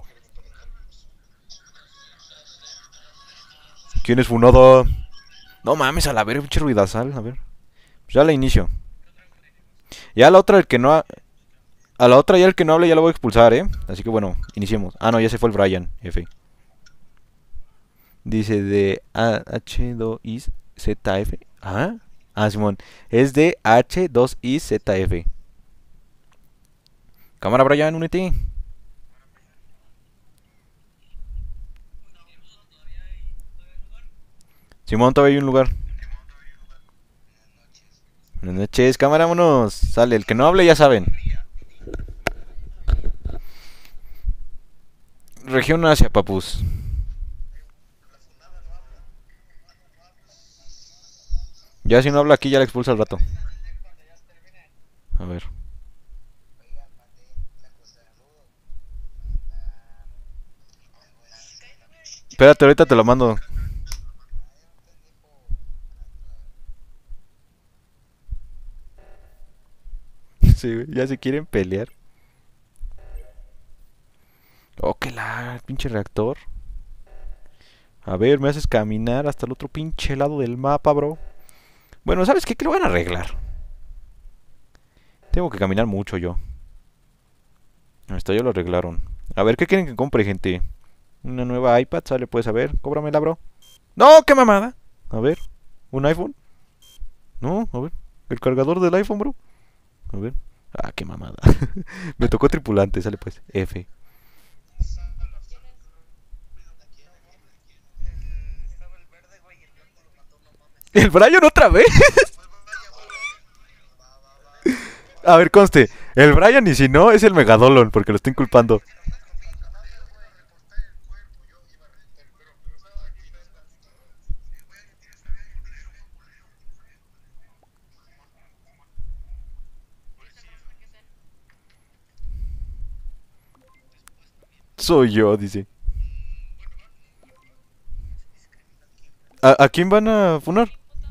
¿Quién es Funada? No mames, a la verga, pinche ruidazal, a ver. Pues ya la inicio. Ya la otra, el que no ha... A la otra ya el que no hable ya lo voy a expulsar, ¿eh? Así que bueno, iniciemos. Ah, no, ya se fue el Brian, F. Dice de H dos I Z F. ¿Ah? Ah, Simón. Es de H dos I Z F. Cámara, Brian, únete. Simón, todavía hay un lugar. Buenas noches, cámara, vámonos. Sale, el que no hable ya saben. Región Asia, papus. Ya si no habla aquí ya la expulsa al rato. A ver. Oiga, mandé la cosa de rudo. Espérate, ahorita te lo mando. Sí, güey, ya se quieren pelear. Oh, que la pinche reactor. A ver, me haces caminar hasta el otro pinche lado del mapa, bro. Bueno, ¿sabes qué? Que lo van a arreglar. Tengo que caminar mucho yo. Hasta ya lo arreglaron. A ver, ¿qué quieren que compre, gente? Una nueva iPad, sale, puedes saber. Cóbramela, bro. ¡No! ¡Qué mamada! A ver, ¿un iPhone? No, a ver. El cargador del iPhone, bro. A ver. Ah, qué mamada. Me tocó tripulante, sale pues. F. Estaba el verde, güey, y el gato lo mató, no mames. ¿El Brian otra vez? A ver, conste. El Brian, y si no, es el Megadolon, porque lo estoy inculpando. Soy yo, dice. ¿A, a quién van a funar?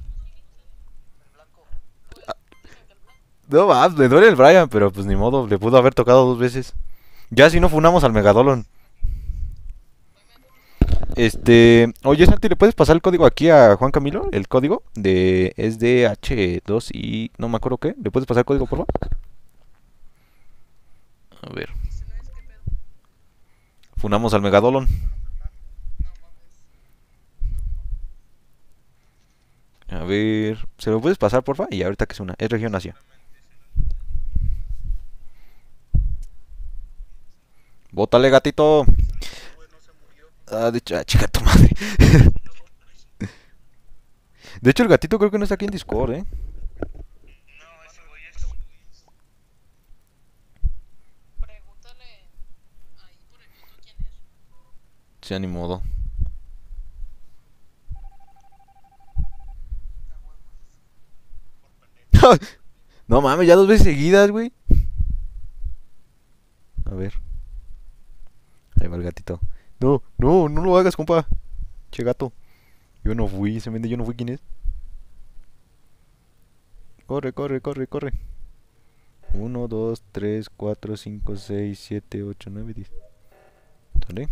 No, va, le duele el Brian, pero pues ni modo, le pudo haber tocado dos veces. Ya si no funamos al Megadolon. Este, oye Santi, ¿le puedes pasar el código aquí a Juan Camilo? El código de es de H dos y no me acuerdo qué. ¿Le puedes pasar el código, por favor? A ver. Funamos al Megadolon. A ver, ¿se lo puedes pasar, porfa? Y ahorita que es una, es región Asia. Bótale, gatito. Ah, de hecho, ah, chica tu madre. De hecho, el gatito creo que no está aquí en Discord, ¿eh? No, ese güey es. Pregúntale ahí por el YouTube quién es. Sí, ni modo. No mames, ya dos veces seguidas, güey. A ver. Ahí va el gatito. No, no, no lo hagas, compa. Che gato. Yo no fui, se vende, yo no fui, ¿quién es? Corre, corre, corre, corre. Uno, dos, tres, cuatro, cinco, seis, siete, ocho, nueve, diez. ¿Sale?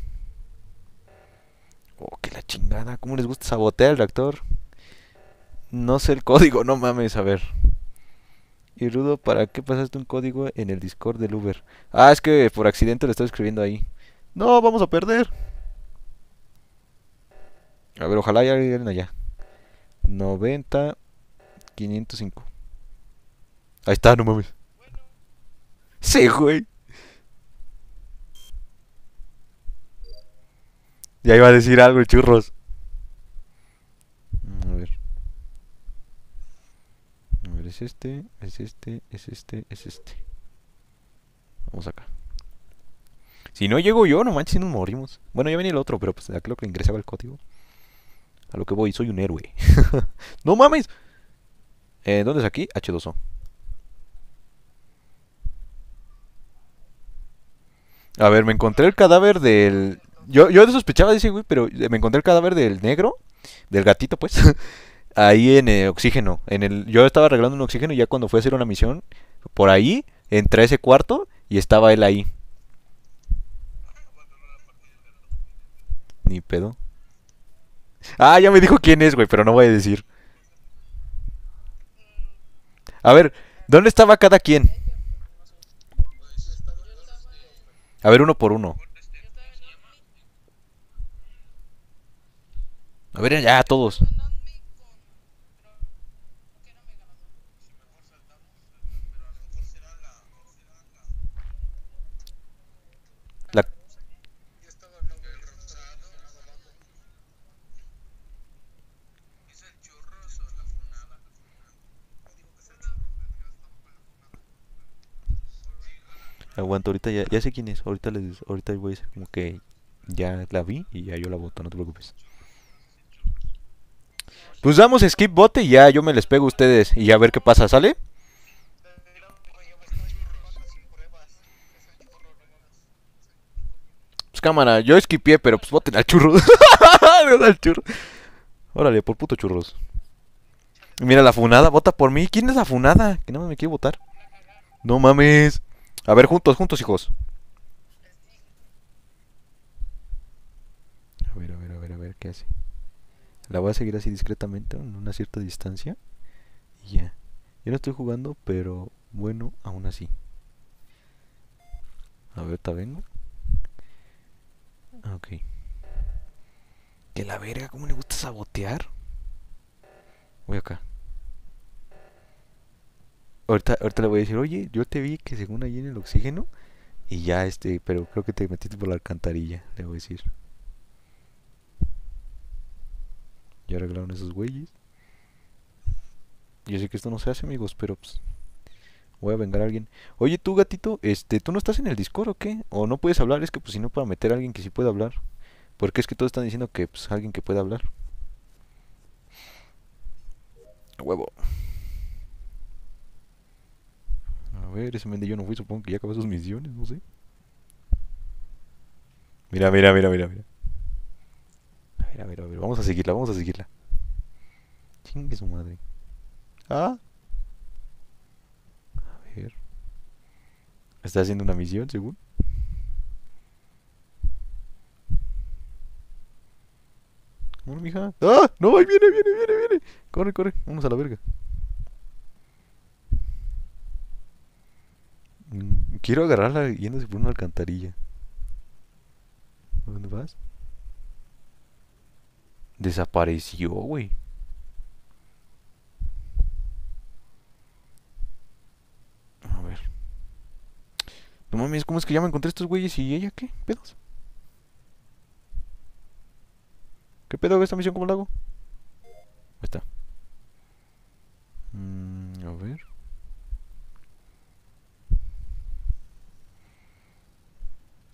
Oh, que la chingada. ¿Cómo les gusta sabotear el reactor? No sé el código, no mames, a ver. Y Rudo, ¿para qué pasaste un código en el Discord del Uber? Ah, es que por accidente lo estoy escribiendo ahí. No, vamos a perder. A ver, ojalá ya lleguen allá. noventa, quinientos cinco. Ahí está, no mames. Sí, güey. Ya iba a decir algo el churros. Mm, A ver. A ver, es este, es este, es este, es este. Vamos acá. Si no llego yo, no manches, si nos morimos. Bueno, ya venía el otro, pero pues creo que ingresaba el código. A lo que voy, soy un héroe. ¡No mames! Eh, ¿Dónde es aquí? H dos O. A ver, me encontré el cadáver del... Yo, yo sospechaba de ese güey, pero me encontré el cadáver del negro, del gatito, pues. Ahí en el oxígeno. En el... Yo estaba arreglando un oxígeno y ya cuando fui a hacer una misión, por ahí, entré a ese cuarto y estaba él ahí. Ni pedo. Ah, ya me dijo quién es, güey, pero no voy a decir. A ver, ¿dónde estaba cada quien? Pues estaban Yo los estaba este. en. A ver, uno por uno. Este, Yo estaba ¿cómo en se llama? Admin. A ver, ya, todos. Estaba en Admin con. Creo que era Megalodon. Si mejor saltamos, pero a lo mejor será la. Será la. La... Ya estaba el logo rosado abajo. ¿Es el churros o la funada? Yo digo que es el churros, ya estaba con la funada. Aguanta, ahorita ya, ya sé quién es. Ahorita les, ahorita voy a decir como que ya la vi y ya yo la voto, no te preocupes. Pues damos skip bote y ya yo me les pego a ustedes y ya a ver qué pasa, ¿sale? Pues cámara, yo skipié, pero pues voten al churro. al churro. Órale, por puto churros. Mira la funada, vota por mí. ¿Quién es la funada? Que no me quiere votar. No mames. A ver, juntos, juntos, hijos. A ver, a ver, a ver, a ver, ¿qué hace? La voy a seguir así discretamente, en una cierta distancia. Y ya. Yo no estoy jugando, pero bueno, aún así. A ver, ¿ta vengo? Ah, ok. Que la verga, ¿cómo le gusta sabotear? Voy acá. Ahorita, ahorita le voy a decir, oye, yo te vi que según ahí en el oxígeno. Y ya, este, pero creo que te metiste por la alcantarilla, le voy a decir. Ya arreglaron esos güeyes. Yo sé que esto no se hace, amigos, pero pues voy a vengar a alguien. Oye, tú, gatito, este, ¿tú no estás en el Discord o qué? ¿O no puedes hablar? Es que pues si no para meter a alguien que sí pueda hablar. Porque es que todos están diciendo que pues alguien que pueda hablar. A huevo. A ver, ese mende yo no fui, supongo que ya acabó sus misiones, no sé. Mira, mira, mira, mira, mira. A ver, a ver, a ver, vamos a seguirla, vamos a seguirla. Chingue su madre. Ah, a ver. Está haciendo una misión, según. Bueno, mija. ¡Ah! ¡No! ¡Ahí viene, viene, viene, viene! Corre, corre, vamos a la verga. Mm, Quiero agarrarla yéndose por una alcantarilla. ¿A dónde vas? Desapareció, güey. A ver. No mames, ¿cómo es que ya me encontré estos güeyes y ella qué? ¿Pedos? ¿Qué pedo esta misión? ¿Cómo la hago? Ahí está.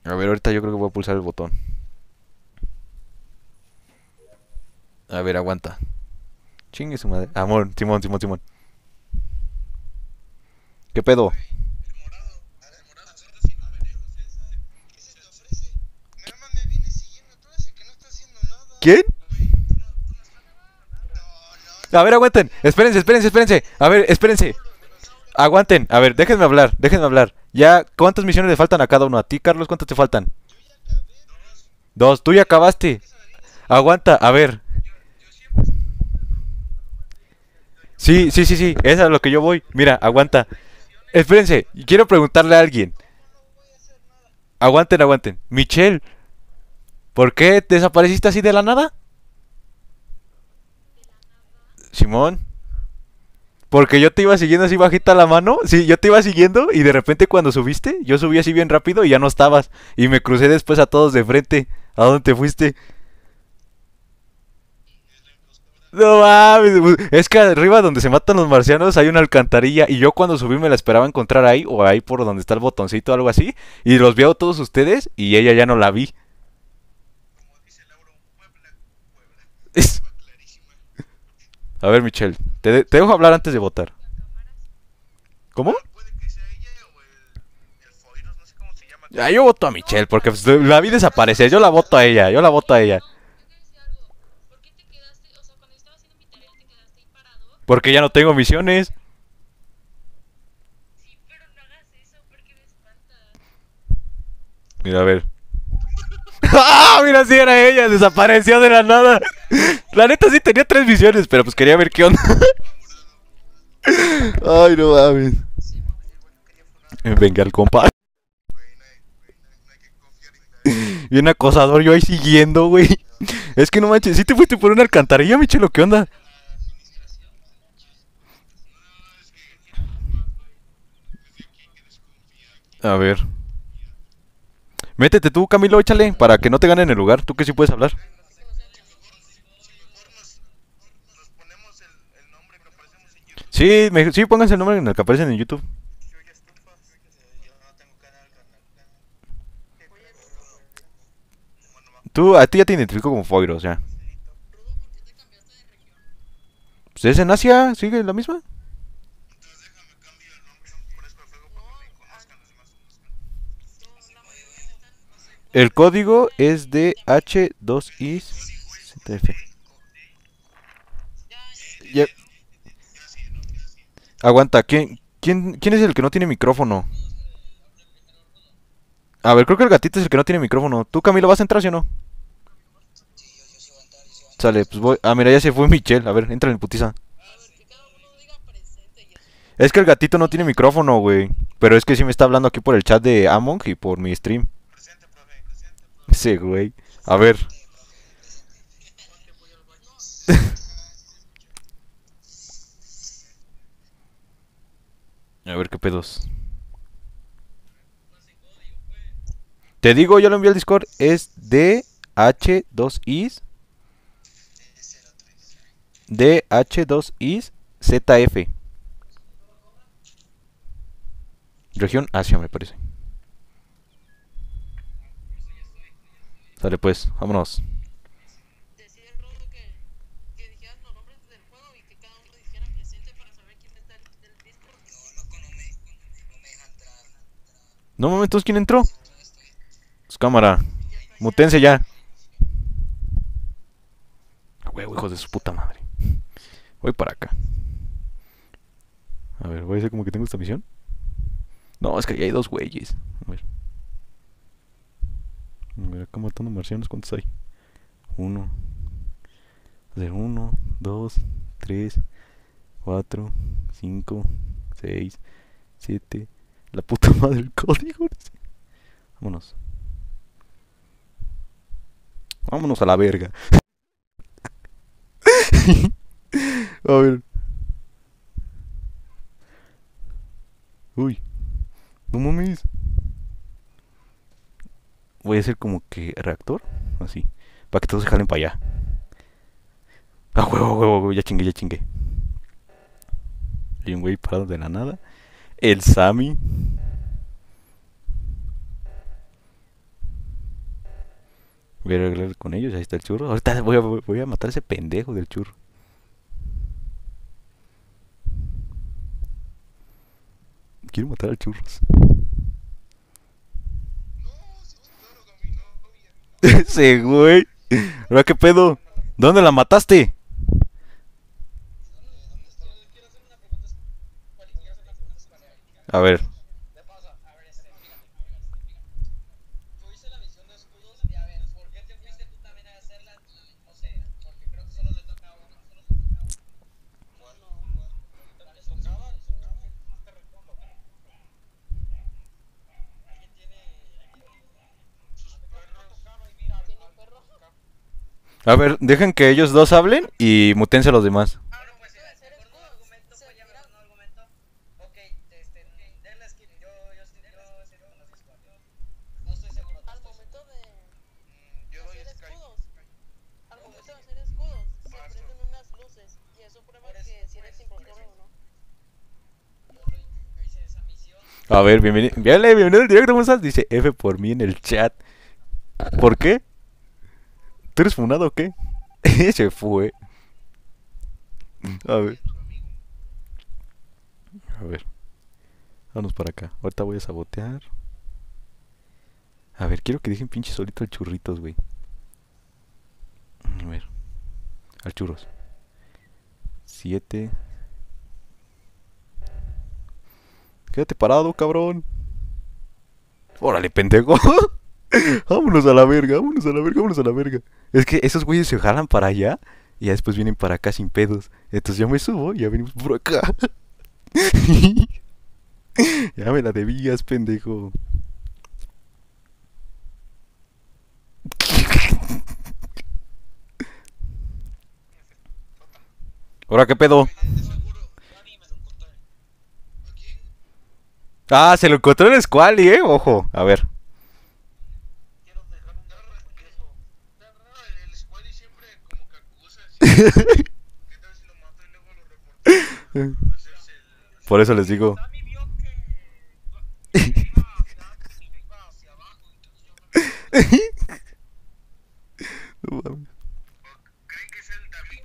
A ver, ahorita yo creo que voy a pulsar el botón. A ver, aguanta. Chingue su madre. Amor, Simón, Simón, Simón. ¿Qué pedo? El morado. El morado. A ver, César. ¿Qué se te ofrece? Nada más me viene siguiendo. Tú eres el que no está haciendo nada. ¿Quién? Güey, tú no, tú no estás No, no. A ver, aguanten. Espérense, espérense, espérense. A ver, espérense. Aguanten. A ver, déjenme hablar, déjenme hablar. Ya, ¿cuántas misiones le faltan a cada uno? A ti, Carlos, ¿cuántas te faltan? Yo ya acabé. Dos. Dos, tú ya acabaste. Aguanta, a ver. Yo siempre estuve con el room. Sí, sí, sí, sí, esa es a lo que yo voy. Mira, aguanta. Espérense, quiero preguntarle a alguien. No voy a hacer nada. Aguanten, aguanten. Michelle, ¿por qué desapareciste así de la nada? Simón. Porque yo te iba siguiendo así bajita la mano. Sí, yo te iba siguiendo y de repente cuando subiste, yo subí así bien rápido y ya no estabas. Y me crucé después a todos de frente. ¿A dónde te fuiste? No mames, pues, es que arriba donde se matan los marcianos hay una alcantarilla y yo cuando subí me la esperaba encontrar ahí o ahí por donde está el botoncito o algo así y los vi a todos ustedes y ella ya no la vi. Como dice Lauro, Puebla, Puebla. Es- Estaba clarísima. A ver, Michelle, te, de- te dejo hablar antes de votar. ¿Cómo? Puede que sea ella o el, el Foiros, no sé cómo se llama. Ya, yo voto a Michelle porque pues, la vi desaparecer. Yo la voto a ella, yo la voto a ella. No, yo te decía algo. ¿Por qué te quedaste? O sea, cuando yo estaba haciendo mi tarea, te quedaste ahí parado. Porque ya no tengo misiones. Sí, pero no hagas eso porque me espantas. Mira, a ver. ¡Ah! Mira, sí era ella, desapareció de la nada. La neta sí tenía tres misiones, pero pues quería ver qué onda. Ay, no mames. Venga el compa. Güey, no hay, güey, no hay, no hay que confiar en nadie. Bien acosador yo ahí siguiendo, güey. Es que no manches, ¿sí te fuiste por una alcantarilla, Michelo? ¿Qué onda? No, es que es más, güey. Es de aquí que desconfía. Aquí. A ver. Métete tú, Camilo, échale, para que no te ganen el lugar. Tú que sí puedes hablar. Si mejor nos, nos ponemos el, el nombre que aparecemos en YouTube. Sí, me- sí, pónganse el nombre en el que aparecen en YouTube. Yo ya estufa. Yo no tengo canal, canal. ¿Qué pedo? Bueno, va. Tú, a ti ya te identifico como Foiros, ya. Rudo, ¿por qué te cambiaste de región? Pues es en Asia, sigue la misma. Entonces déjame cambiar el nombre. Por eso el juego para que me conozcan los demás. No, la mayoría están, no sé. El código es de H dos I Z F. Ya, ya. Ya- Aguanta, ¿quién, quién, ¿quién es el que no tiene micrófono? A ver, creo que el gatito es el que no tiene micrófono. ¿Tú, Camilo, vas a entrar, sí o no? Sale, pues voy. Ah, mira, ya se fue Michelle. A ver, entra en putiza. A ver, que cada uno diga presente y eso. Es que el gatito no tiene micrófono, güey. Pero es que sí me está hablando aquí por el chat de Among y por mi stream. Presente, profe. Presente, profe. Sí, güey. A ver. A ver qué pedos. Te digo, yo lo envié al Discord. Es D H dos I D H dos I Z F. Región Asia, me parece. Sale pues, vámonos. Decía el Rudo que, que dijeran los nombres del juego y que cada uno dijera presente para saber quién está del, del Discord. No, loco, no me, no me deja entrar. No mames, ¿todos quién entró? Pues cámara. Mutense ya. A huevo, hijos de su puta madre. Voy para acá. A ver, voy a hacer como que tengo esta misión. No, es que ahí hay dos güeyes. A ver. A ver, acá matando marcianos, ¿cuántos hay? Uno. A ver, uno, dos, tres, cuatro, cinco, seis, siete. La puta madre, el código. Vámonos. Vámonos a la verga. A ver. Uy. No mames. Voy a hacer como que reactor. Así. Para que todos se jalen para allá. Ah, huevo, huevo, huevo. Ya chingué, ya chingué. Hay un güey parado de la nada. El Sammy. Voy a arreglar con ellos, ahí está el churro. Ahorita voy a, voy a matar a ese pendejo del churro. Quiero matar al churros. No, se chingaron a mi novia. Ese güey. ¿Ahora qué pedo? ¿Dónde la mataste? ¿Dónde está? Quiero hacer una pregunta. Quiero hacer una pregunta. A ver. ¿Qué pasa? A ver, este, fíjate, fíjate. Tú hice la misión de escudos y a ver, ¿por qué te fuiste tú también a hacerla? Y no sé, porque creo que solo le toca a uno. Solo le toca a uno. ¿Cuál? No. ¿Cuál? ¿Te tocaba? ¿Te tocaba? Más te respondo. ¿Alguien tiene. Sus ¿A ti no te perros. tocaba? Y mira, ¿tiene un perro? A ver, dejen que ellos dos hablen y mutense a los demás. Bueno, pues mira, mejor no argumento, pues ya mejor no argumento. Ok, este, denle skip. Yo, yo, sí- yo, sí con los Discord. No estoy seguro. Al momento de Mm, Yo doy hacer Sky. escudos, al momento de hacer escudos, se Paso. prenden unas luces y eso prueba Por eso, que si por eres eso, por impostor eso. o no. Yo, lo, yo hice esa misión. A ver, bienvenido. Bienvenido, bienvenido al directo, ¿cómo estás? Dice F por mí en el chat. ¿Por qué? ¿Tú eres funado o qué? Se fue. A ver. A ver. Vámonos para acá. Ahorita voy a sabotear. A ver, quiero que dejen pinche solito al churritos, güey. A ver. Al churros. Siete. Quédate parado, cabrón. Órale, pendejo. Vámonos a la verga, vámonos a la verga, vámonos a la verga. Es que esos güeyes se jalan para allá y ya después vienen para acá sin pedos. Entonces yo me subo y ya venimos por acá. Ya me la debías, pendejo. ¿Ahora qué pedo? De seguro. Yo a mí me lo encontré. ¿A quién? Ah, se lo encontró en Squally, eh. Ojo, a ver. Quiero dejar un dato curioso. No, el Squally siempre como que acusa. así. ¿Qué tal si lo mato y luego lo reportó? Hacerse el... Por eso les digo. Sammy vio que que iba hacia, que iba hacia abajo, entonces yo me No mames. ¿Creen que es el David?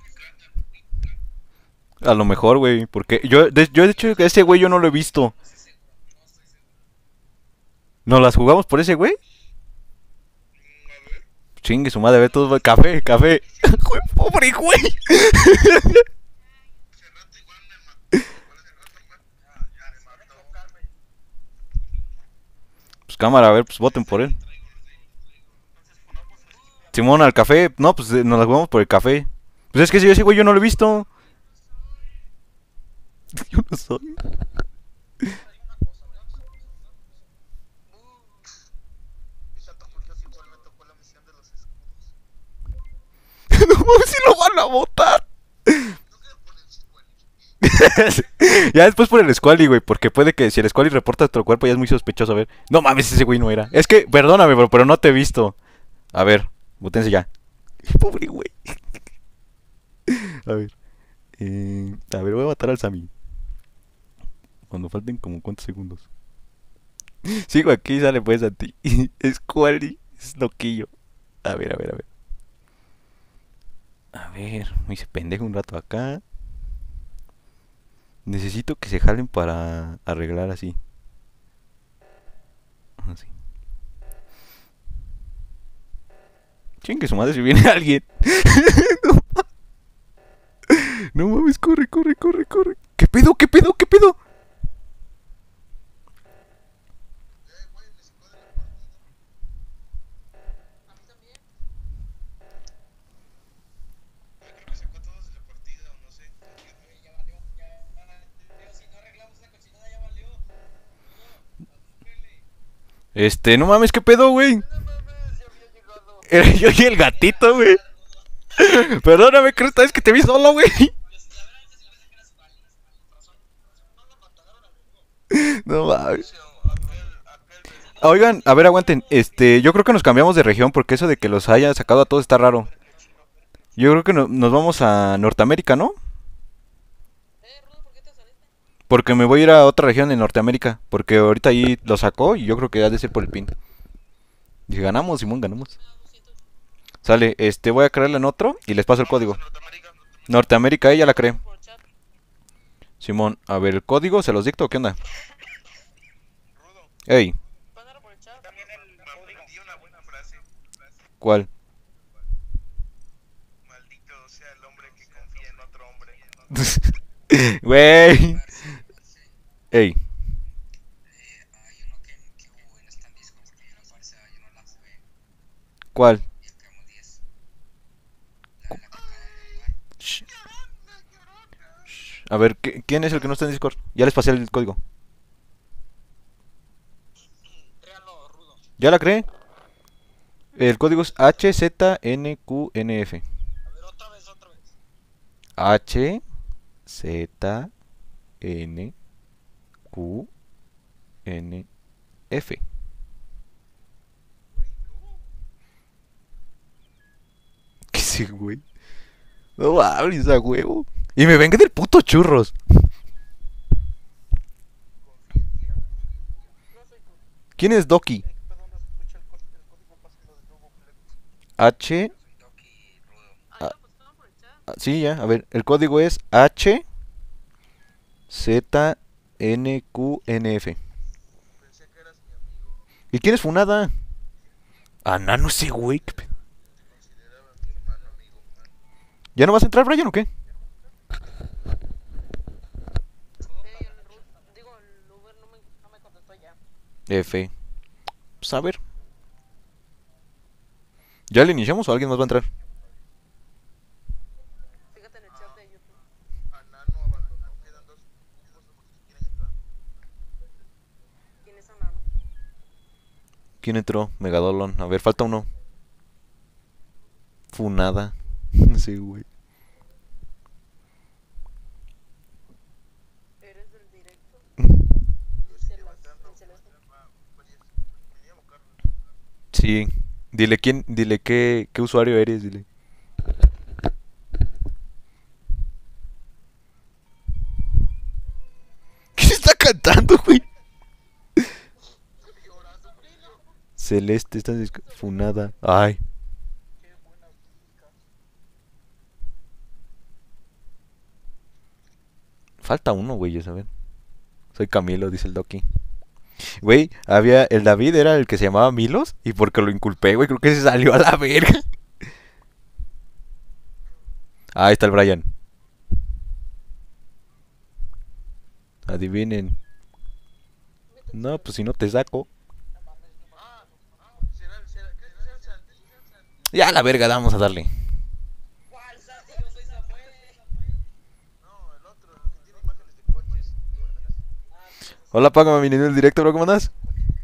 A lo mejor, güey, porque yo de, yo de hecho ese güey yo no lo he visto. ¿Nos las jugamos por ese güey? Mm, A ver. Chingue su madre, ve todo café, café. Güey, pobre güey. Hace rato igual me mató. Igual hace rato igual. Ah, ya me mató. Pues cámara, a ver, pues voten por él. Simón al café, no, pues eh, nos las jugamos por el café. Pues es que si ese güey yo no lo he visto. Yo no soy. Mis datos curiosos igual me tocó la misión de los escudos. No mames, si lo van a votar. No queda por el Squally. Ya después por el Squally, güey, porque puede que si el Squally reporta otro cuerpo ya es muy sospechoso. A ver, no mames, ese güey no era. Es que, perdóname, bro, pero no te he visto. A ver, votense ya. Pobre güey. A ver. Eh, a ver, voy a matar al Sammy. Cuando falten como cuántos segundos. Sigo aquí, sale pues a ti. Squally, es loquillo. A ver, a ver, a ver. A ver, me hice pendejo un rato acá. Necesito que se jalen para arreglar así. Así. Chingue su madre si viene alguien. No mames. No mames, corre, corre, corre, corre. ¿Qué pedo, qué pedo, qué pedo? Eh, güey, me sacó de la partida. A mí también. Yo creo que sacó a todos de la partida o no sé. ya valió, ya, ya, si no arreglamos esa cochinada ya valió. Este, no mames, qué pedo, güey. No mames, ya había llegado. Era yo y el gatito, güey. Perdóname, creo esta vez que te vi solo, güey. No mames. Dice, oh, aquel, aquel vecino Oigan, a ver, aguanten. Este, yo creo que nos cambiamos de región porque eso de que los haya sacado a todos está raro. Yo creo que no- nos vamos a Norteamérica, ¿no? Eh, Rudo, ¿por qué te saliste? Porque me voy a ir a otra región en Norteamérica. Porque ahorita ahí lo sacó y yo creo que ha de ser por el pin. Dije, ganamos, Simón, ganamos. Me da doscientos. Sale, este, voy a crearla en otro y les paso el código. Norteamérica. Norteamérica, ella la cree. Por chat. Simón, a ver, ¿el código se los dicto o qué onda? Rudo. Ey, Mándalo por el chat. También el me aprendí una buena frase. ¿cuál? Maldito sea el hombre que confía en otro hombre. Güey. Ey, Eh, hay uno que, que hubo y no está en disco porque yo no aparece, yo no la jugué ¿cuál? y acabamos diez. La, la que acaban de jugar. Shh. Shh. A ver, ¿qué- ¿quién es el que no está en Discord? Ya les pasé el código. Créalo, rudo. ¿Ya la creé? El código es H Z N Q N F. A ver, otra vez, otra vez. H Z N Q N F. ¿Qué es ese güey? No hables a huevo. Y me venga del puto churros. No soy tú. ¿Quién es Doki? Perdón, no escucha el, co- el código, pásenlo de nuevo. H. Soy Doki Rudo. Ahí lo pasaron por el chat. ah, Sí, ya. A ver, el código es H Z N Q N F. Pensé que eras mi amigo. ¿Y quién es Funada? Ah, no, no sé, güey. ¿Qué pedo? Te consideraba mi hermano amigo. Man. ¿Ya no vas a entrar, Brian, o qué? Ey, el Ru- digo, el Uber no me, no me contestó ya. F. Pues a ver. ¿Ya le iniciamos o alguien más va a entrar? Fíjate en el chat de YouTube. Anano abandonó. Quedan dos cupos por si quieren entrar. ¿Quién es Anano? ¿Quién entró? Megadolon. A ver, falta uno. Funada. Sí, güey. ¿Eres del directo? Yo Dice estoy las, entrando. el celeste. Pues, me llamo Carlos. Sí. Dile quién, dile qué, qué usuario eres, dile. ¿Qué se está cantando, güey? Celeste, estás disc- funada. Ay. Qué buena música. Falta uno, güey, a ver. Soy Camilo, dice el Doki. Güey, había. El David era el que se llamaba Milos. Y porque lo inculpé, güey, creo que se salió a la verga. Ah, ahí está el Brian. Adivinen. No, pues si no te saco. Ah, ah, será, será, ¿qué será el Santi? Ya a la verga, vamos a darle. ¿Cuál Santi? Yo soy Samuel. No, el otro, el que tiene imágenes de coches. Hola, Paco, mi nivel directo, bro, ¿cómo andas?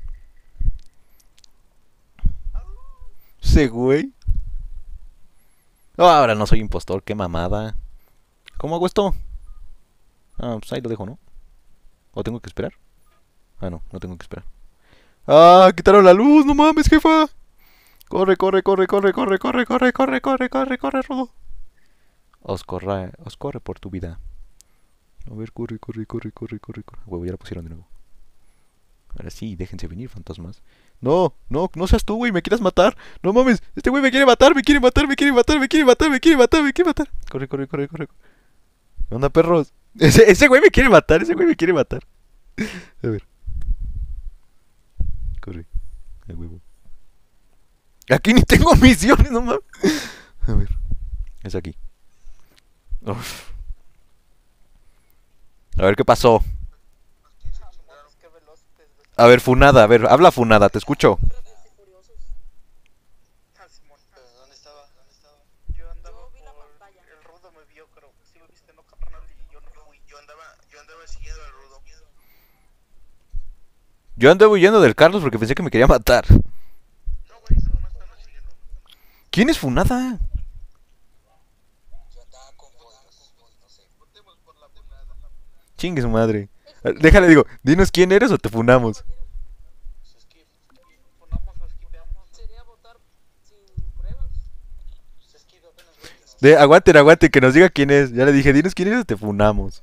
Sí, güey. Oh, ahora no soy impostor, qué mamada. ¿Cómo hago esto? Ah, pues ahí lo dejo, ¿no? ¿O tengo que esperar? Ah, no, no tengo que esperar. ¡Ah! ¡Quitaron la luz! ¡No mames, jefa! Corre, corre, corre, corre, corre, corre, corre, corre, corre, corre, corre, Rodo. Os corre, os corre por tu vida. A ver, corre, corre, corre, corre, corre, corre. Huevo, ya la pusieron de nuevo. Ahora sí, déjense venir, fantasmas. No, no, no seas tú, güey, me quieras matar. No mames, este güey me quiere matar, me quiere matar, me quiere matar, me quiere matar, me quiere matar, me quiere matar. Corre, corre, corre, corre. ¿Qué onda, perros? Ese, ese güey me quiere matar, ese güey me quiere matar. A ver. Corre, a huevo. Aquí ni tengo misiones, no mames. A ver, es aquí. Uf. A ver qué pasó. Mames, qué veloz te ves. A ver, Funada, a ver, habla Funada, te escucho. Rápidos y furiosos. Ah, Simón. ¿Dónde estaba? ¿Dónde estaba? Yo andaba Yo vi la por... pantalla. El rudo me vio, creo. Sí me viste, no, carnal, y yo no fui. Yo andaba, yo andaba siguiendo al rudo. Yo andaba huyendo del Carlos porque pensé que me quería matar. No, güey, eso nomás estaba siguiendo. ¿Quién es Funada? Yo andaba con códigos, no sé. Votemos por la funada. Chingue su madre. Déjale, digo, dinos quién eres o te funamos. Pues es que ponamos o esquipeamos. Sería votar sin pruebas. Pues es que apenas voy. De, aguanten, aguanten, que nos diga quién es. Ya le dije, dinos quién eres o te funamos.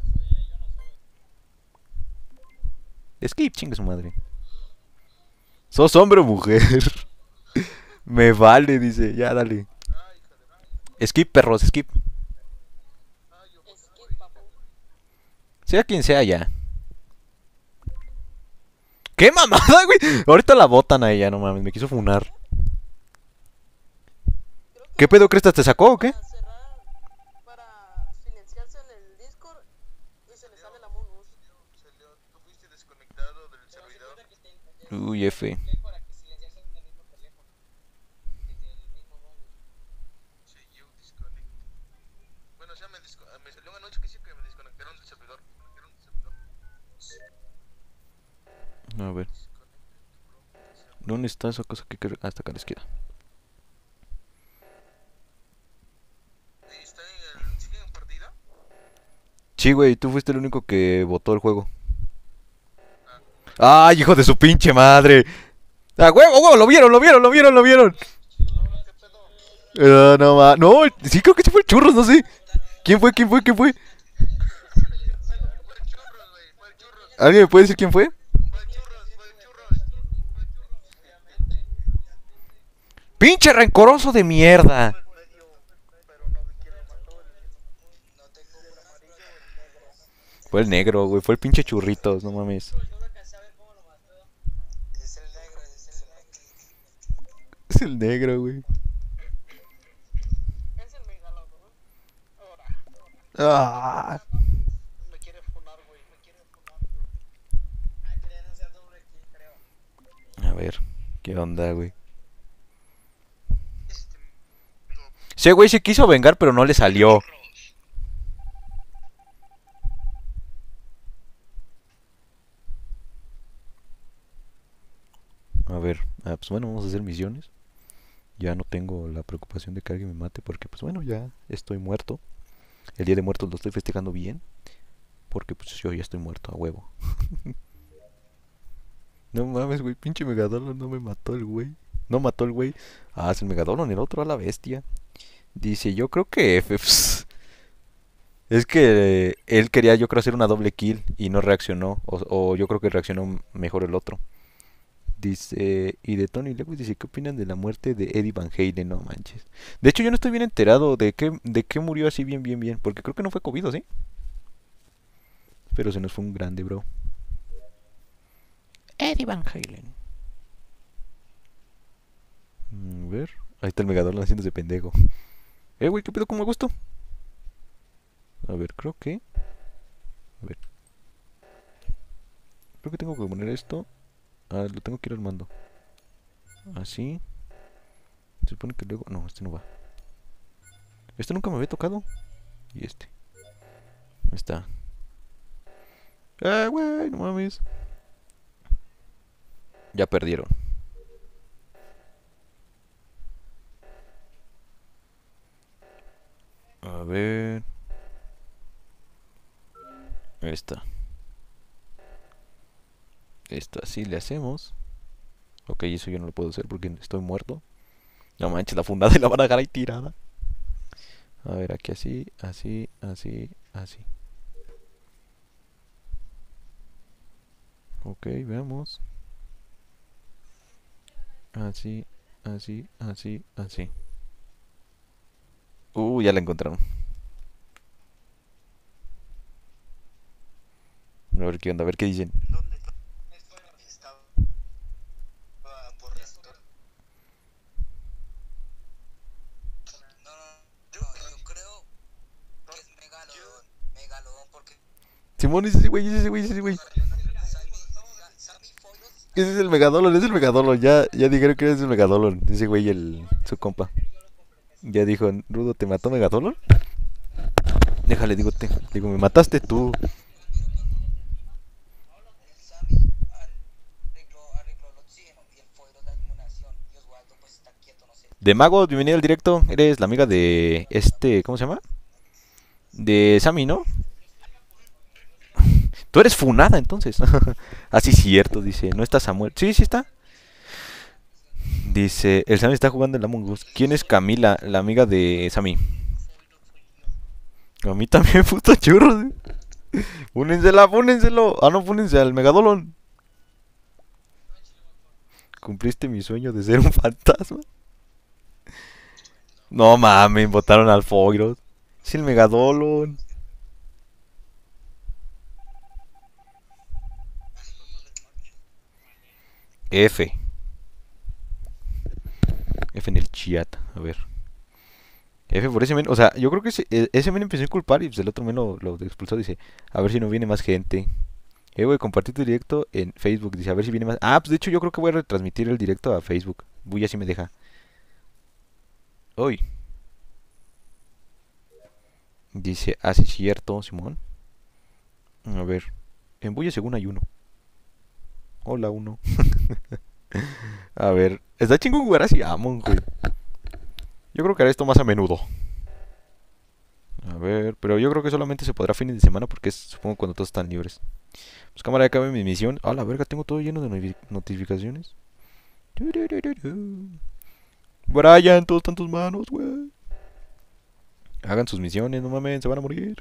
Skip, chingue su madre. ¿Sos hombre o mujer? Me vale, dice. Ya, dale. Ah, Skip, perros, skip. Skip, papu. Sea quien sea ya. ¡Qué mamada, güey! Ahorita la botan a ella, no mames, me quiso funar. Creo que ¿Qué pedo, Crestas? ¿Te sacó o qué? para cerrar, para silenciarse en el Discord y se le sale la Moonus. Salió, tú fuiste desconectado del servidor. Uy, F. Para que silenciarse en el mismo teléfono. Desde el mismo móvil. Sí, yo disconnect. Bueno, o sea, me, disco me salió una noche que sí que me desconectaron del servidor. Me desconectaron del servidor. A ver. ¿Dónde está esa cosa que creo? Hasta acá a la izquierda. ¿Y está en el, sigue en partida? Sí, güey, tú fuiste el único que votó el juego. ¡Ay, hijo de su pinche madre! ¡Ah, huevo, huevo! ¡Lo vieron, lo vieron, lo vieron, lo vieron! ¿Qué pedo? Ah, no, ma. No, sí, creo que sí fue el Churros, no sé. ¿Quién fue? ¿Quién fue? ¿Quién fue? Fue el churros, güey, fue el churros. ¿Alguien me puede decir quién fue? Fue el churros, fue el churros. Fue el churros. ¡Pinche rencoroso de mierda! Pero no vi quién lo mató. El, no tengo un amarillo o el negro. Fue el negro, güey. Fue el pinche Churritos, no mames. Yo no alcancé a ver cómo lo mató. Es el negro, es el negro. Es el negro, güey. Es el megalodón. Ahora. Ah. Me quiere funar, güey, me quiere funar. Ah, querían hacer doble kill, creo. A ver, ¿qué onda, güey? Este, Ese güey se quiso vengar, pero no le salió. A ver, ah, pues bueno, vamos a hacer misiones. Ya no tengo la preocupación de que alguien me mate porque, pues bueno, ya estoy muerto. El Día de Muertos lo estoy festejando bien. Porque, pues yo ya estoy muerto, a huevo. No mames, güey, pinche Megadolon no me mató el güey. No mató el güey. Ah, es el Megadolon, el otro a la bestia. Dice, yo creo que F. Pss. Es que eh, él quería, yo creo, hacer una doble kill y no reaccionó. O, o yo creo que reaccionó mejor el otro. Dice, y de Tony Lewis dice, ¿qué opinan de la muerte de Eddie Van Halen? No manches. De hecho, yo no estoy bien enterado de qué, de qué murió así bien, bien, bien. Porque creo que no fue COVID, ¿o ¿sí? Pero se nos fue un grande, bro. Eddie Van Halen. Mm, A ver. Ahí está el Megadolon haciéndose pendejo. Eh, güey, ¿qué pedo con me gusto? A ver, creo que... A ver. Creo que tengo que poner esto. Ah, lo tengo que ir armando. Así. Se supone que luego... No, este no va. Este nunca me había tocado. Y este. Ahí está. Ah, güey, no mames. Ya perdieron. A ver. Esta. Esta así le hacemos. Ok, eso yo no lo puedo hacer porque estoy muerto. No manches, la fundada y la van a dejar ahí tirada. A ver, aquí así, así, así, así. Ok, veamos. Así, así, así, así. Uh, ya la encontraron. A ver qué onda, a ver qué dicen. ¿Dónde está? Estaba por reactor. No, no, no, yo creo que es Megalodon. Megalodon porque Simón, ese güey, ese güey, ese güey. Sammy, Sammy Foyos Ese es el Megadolon, es el Megadolon. Ya, ya dijeron que es el Megadolon. Ese güey, el, su compa. Ya dijo, Rudo, ¿te mató Megadolon? Déjale, digo, te, digo, me mataste tú. Sammy arregló, arregló el oxígeno y el Foyos la inmunización y Oswaldo pues está quieto, no sé. De Mago, bienvenida al directo. Eres la amiga de este, ¿cómo se llama? De Sammy, ¿no? Tú eres funada, entonces. Así cierto, dice. ¿No está Samuel? Sí, sí está. Dice, el Sammy está jugando en la Among Us. ¿Quién es Camila, la amiga de Sammy? A mí también, puto churros. Púnensela, púnenselo. Ah, no, púnense al Megadolon. Cumpliste mi sueño de ser un fantasma. No mames, botaron al Foyros. Es el Megadolon. F. F en el chat. A ver. F por ese men. O sea, yo creo que ese, e- ese men empezó a inculpar y pues el otro men lo, lo expulsó. Dice, a ver si no viene más gente. Eh, güey, compartir tu directo en Facebook. Dice, a ver si viene más. Ah, pues de hecho yo creo que voy a retransmitir el directo a Facebook. Bulla si me deja. Uy. Dice, ah, sí, cierto, Simón. A ver. En Bulla según hay uno. Hola, uno. A ver. Está chingón jugar así Amon, güey. Yo creo que haré esto más a menudo. A ver, pero yo creo que solamente se podrá fines de semana porque es, supongo, cuando todos están libres. Pues cámara, ya acabé mi misión. Ah, la verga, tengo todo lleno de novi- notificaciones. Tururururu. Brian, todos están en tus manos, güey. Hagan sus misiones, no mames, se van a morir.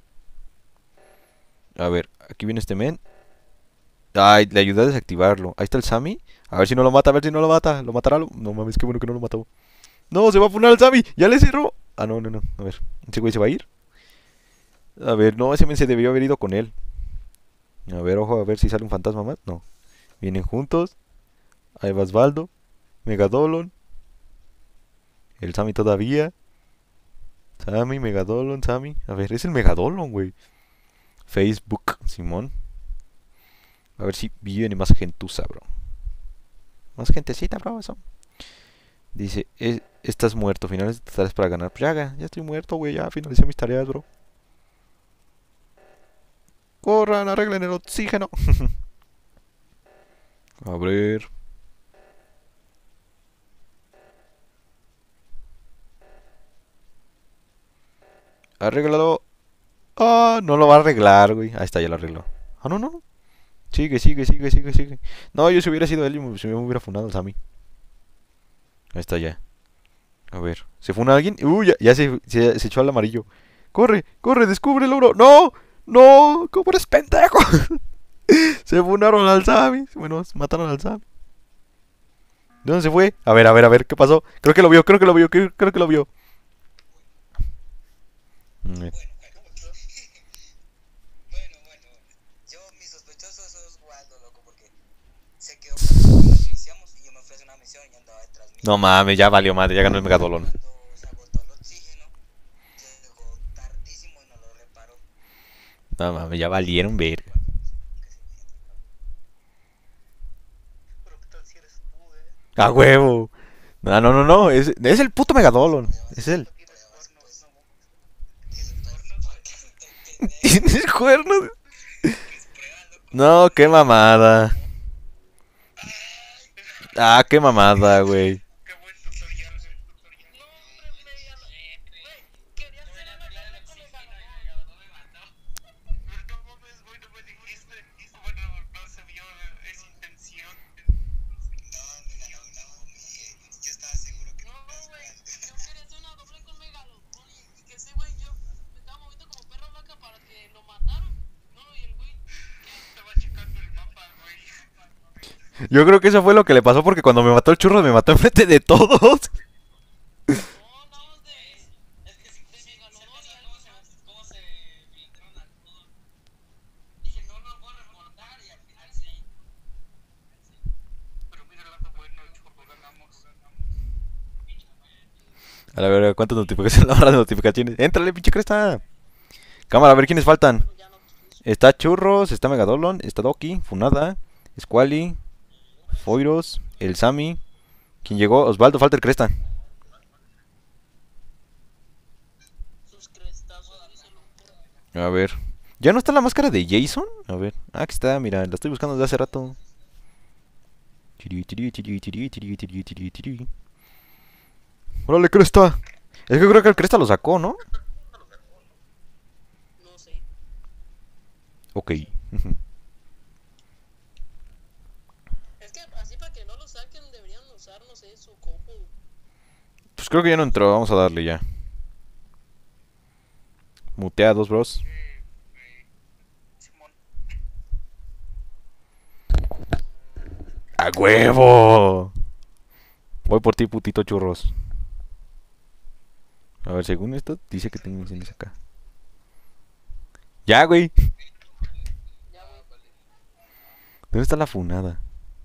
A ver, aquí viene este men. Ay, le ayudé a desactivarlo. Ahí está el Sammy. A ver si no lo mata, a ver si no lo mata. ¿Lo matará? Lo- No mames, qué bueno que no lo mató. No, se va a funar el Sammy. Ya le cerró. Ah, no, no, no. A ver, ¿ese güey se va a ir? A ver, no, ese men se debió haber ido con él. A ver, ojo, a ver si sale un fantasma más. No. Vienen juntos. Ahí va Osvaldo. Megadolon. El Sammy todavía. Sammy, Megadolon, Sammy. A ver, es el Megadolon, güey. Facebook, Simón. A ver si viene más gentuza, bro. Más gentecita, bro, eso. Dice, "Es- estás muerto, finales de tareas para ganar. Pues ya, ga- ya estoy muerto, güey, ya finalicé mis tareas, bro. Corran, arreglen el oxígeno. A ver. Arréglalo. Ah, no lo va a arreglar, güey. Ahí está, ya lo arregló. Ah, no, no. Sigue, sigue, sigue, sigue, sigue. No, yo si hubiera sido él, me- se me hubiera funado el Sammy. Ahí está ya. A ver, ¿se funa alguien? Uy, ya, ya se, se, se echó al amarillo. Corre, corre, descubre el oro. ¡No! ¡No! ¿Cómo eres pendejo? Se funaron al Sammy. Bueno, mataron al Sammy. ¿De dónde se fue? A ver, a ver, a ver, ¿qué pasó? Creo que lo vio, creo que lo vio, creo, creo que lo vio. Mm, eh. Bueno, bueno, yo, mi sospechoso es Oswaldo, loco, porque se quedó cuando nos iniciamos y yo me fui a hacer una misión y andaba detrás mío. No mames, ya valió madre, ya ganó el Megadolon. Cuando se agotó el oxígeno, llegó tardísimo y no lo reparó. No mames, ya valieron verga. Pero qué tal si eres tú, eh. ¡A huevo! No, no, no, no, es, es el puto Megadolon. Es él. Tienes cuernos, no. ¿Tienes cuernos? No, qué mamada. Ah, qué mamada, güey. Qué buen tutorial, güey. Tutorial. No, hombre, media. Güey, quería hacer una carrera con el balón. Pero no mames, güey, no me dijiste. Bueno, no se vio, es intención. No, mira, no, no, mi- yo estaba seguro que No, no eras güey, Oswaldo. yo quería hacer una doble con Megalodon y que ese güey yo me estaba moviendo como perra blanca para que lo mataran. No, y el güey. Estaba checando el mapa, güey. Yo creo que eso fue lo que le pasó porque cuando me mató el churro me mató enfrente de todos. No, nada más de. Es que si De se Megalodon cómo y se, algo más. cómo se filtraron al todo. Dije, no lo voy a reportar y al final sí. Pero mira el lado bueno, churro, ganamos. A la verga, ¿cuántas notificaciones? La hora de notificaciones. Éntrale, pinche cresta. Cámara, a ver quiénes faltan. Ya no quiso. Está Churros, está Megadolon, está Doki, Funada, Squally, Foiros, el Sammy. ¿Quién llegó? Osvaldo, falta el cresta. Sus crestazos, dice Lupo. A ver. ¿Ya no está la máscara de Jason? A ver. Ah, aquí está, mira, la estoy buscando desde hace rato. Tiri, tiri, tiri, tiri, tiri, tiri, tiri, tiri. ¡Órale, cresta! Es que creo que el cresta lo sacó, ¿no? No sé. Ok. Es que así para que no lo saquen deberían usar, no sé, su copo. Pues creo que ya no entró, vamos a darle ya. Muteados, bros. Simón. ¡A huevo! Voy por ti, putito churros. A ver, según esto, dice que tengo misiones acá. Ya, güey. Ya, güey. ¿Dónde está la funada?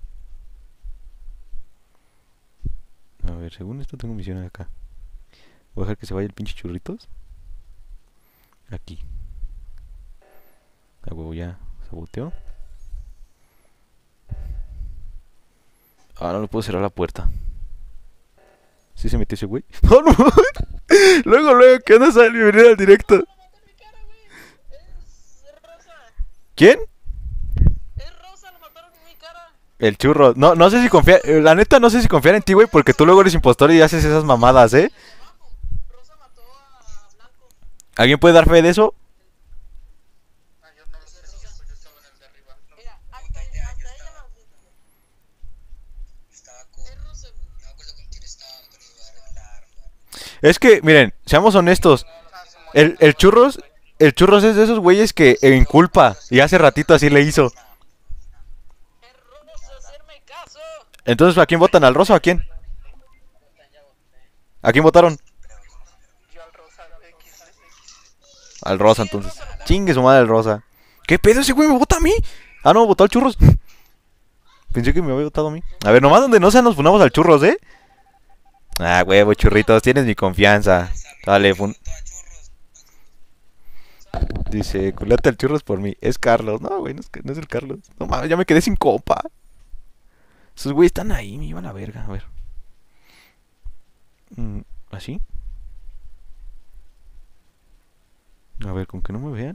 A ver, según esto tengo misiones acá. Voy a dejar que se vaya el pinche churritos. Aquí. A huevo ya. Saboteó. Ah, no le puedo cerrar la puerta. ¿Sí se metió ese güey? ¡No, no! Luego, luego, que andas a venir al directo. Lo maté en mi cara, güey. Es rosa. ¿Quién? Es rosa, lo mataron en mi cara. El churro. No, no sé si confiar. eh, La neta, no sé si confiar en ti, güey, porque tú luego eres impostor y haces esas mamadas, ¿eh? Abajo. Rosa mató a Blanco. ¿Alguien puede dar fe de eso? Ah, yo no lo sé, yo estaba en el de arriba. No, Mira, hasta, Puta idea, hasta yo ella estaba- la... Estaba con. Es rosa, güey. No me acuerdo con quién estaba, pero iba a arreglar. Es que, miren, seamos honestos. ah, se murió. El, el churros. El churros es de esos güeyes que en culpa. Y hace ratito así le hizo. Es rosa, hacerme caso. Entonces, ¿a quién votan? ¿Al Rosa o a quién? ¿A quién votaron? Yo al rosa X, X. Al Rosa, entonces. Chingue su madre el Rosa. ¿Qué pedo? ¿Ese güey me vota a mí? Ah, no, votó al Churros. Pensé que me había votado a mí. A ver, nomás donde no sea nos funamos al Churros, ¿eh? Ah, huevo, churritos, tienes mi confianza. Dale, fun... Toda churros. Dice, culate al Churros por mí. Es Carlos. No, güey, no es, no es el Carlos. No mames, ya me quedé sin copa. Esos güeyes están ahí, me iban a la verga. A ver. Mm, ¿Así? A ver, con que no me vean.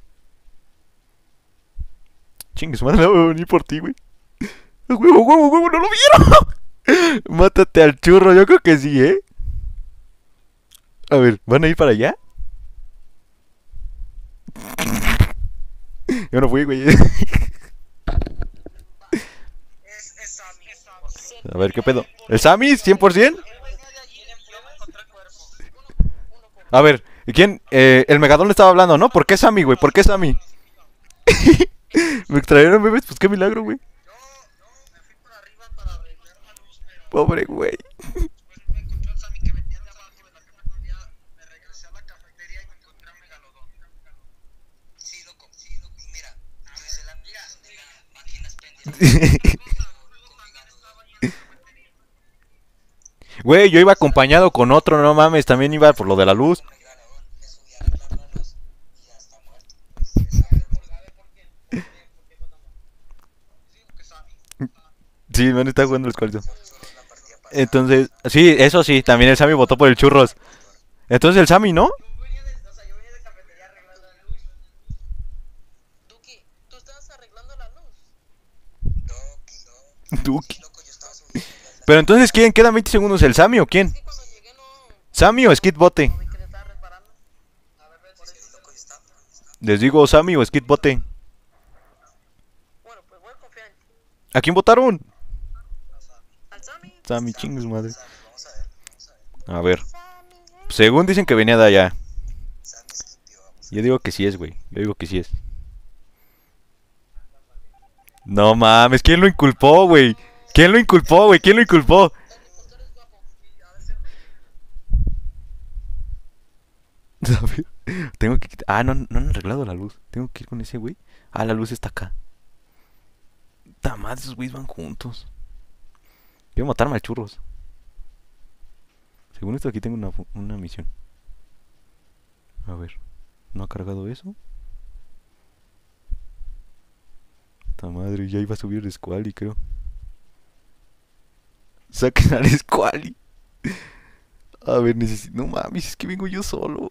Chingue su madre, no voy a venir por ti, güey. ¡Huevo, huevo, huevo! ¡No lo vieron! Mátate al churro, yo creo que sí, ¿eh? A ver, ¿van a ir para allá? Yo no fui, güey. Es, es Sammy. Es Sammy. A ver, ¿qué pedo? ¿El Sammy? ¿cien por ciento? Él venía de allí y le encontré el cuerpo. Uno por A ver, ¿quién? Eh, el Megadón le estaba hablando, ¿no? ¿Por qué Sammy, güey? ¿Por qué Sammy? Me extrayeron bebés, pues qué milagro, güey. Yo, yo me fui por arriba para arreglar la luz, pero Pobre güey. después me encontró el Sammy que venía de abajo de la cafetería. Me regresé a la cafetería y me encontré a Megalodón. Sí, loco, sí, loco. Y mira, yo hice la misión de las máquinas pendientes. Güey, yo iba acompañado con otro, no mames, también iba por lo de la luz. Megalodón, me subí a arreglar la luz y ya está muerto. Pues, esa mierda. Digo que Sammy. Sí, man, está jugando el cuarto. Churros la partida pasada. Entonces, sí, eso sí, también el Sammy votó por el churros. Entonces el Sammy, ¿no? Yo venía de, o sea, yo venía de cafetería arreglando la luz. Duki, ¿tú estabas arreglando la luz? Doki, Duki. loco, yo estaba subiendo ya Pero entonces, ¿quién? ¿Quedan veinte segundos? ¿El Sammy o quién? Es que cuando llegué no... ¿Sammy o Skid Bote? No vi que le estaba reparando. A ver, las... si Sí, loco, yo estaba. Les digo, ¿Sammy o Skid Bote? Bueno, pues voy a confiar en ti. ¿A quién votaron? ¿Al Sammy? Sammy, chingue su madre. Vamos a ver, vamos a ver. A ver. Según dicen que venía de allá. Sammy esquipió, vamos. Yo digo que sí es, güey. Yo digo que sí es. No mames, ¿quién lo inculpó, güey? ¿Quién lo inculpó, güey? ¿Quién lo inculpó? El impostor es guapo. A ver, tengo que quitar... Ah, no, no han arreglado la luz. Tengo que ir con ese güey. Ah, la luz está acá. Tamás, esos güeyes van juntos. Quiero matarme al churros. Según esto aquí tengo una, fu- una misión. A ver. ¿No ha cargado eso? Ta madre, ya iba a subir el Squally, creo. Saquen al Squally. A ver, necesito... No mames, es que vengo yo solo.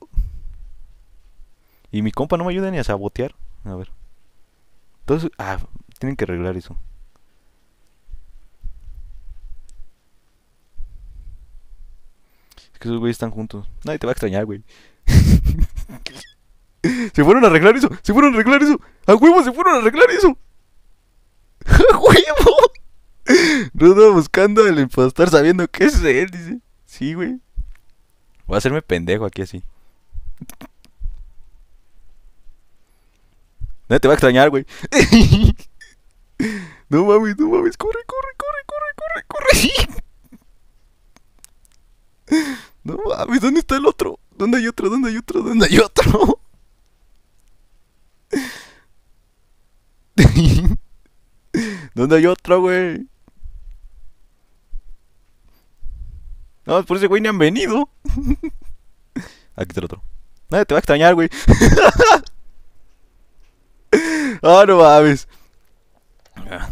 Y mi compa no me ayuda ni a sabotear. A ver. Entonces... Ah, tienen que arreglar eso. Es que esos güeyes están juntos. Nadie te va a extrañar, güey. Se fueron a arreglar eso. Se fueron a arreglar eso. A huevo, se fueron a arreglar eso. A huevo. Rudo buscando al impostor sabiendo que es él, dice. Sí, güey. Voy a hacerme pendejo aquí así. Nadie te va a extrañar, güey. No mames, no mames. Corre, corre, corre, corre, corre, corre. No mames, ¿dónde está el otro? ¿Dónde hay otro? ¿Dónde hay otro? ¿Dónde hay otro? ¿Dónde hay otro, güey? No, por ese güey ni han venido. Aquí está el otro. Nadie te va a extrañar, güey. Ah, no mames. Ah.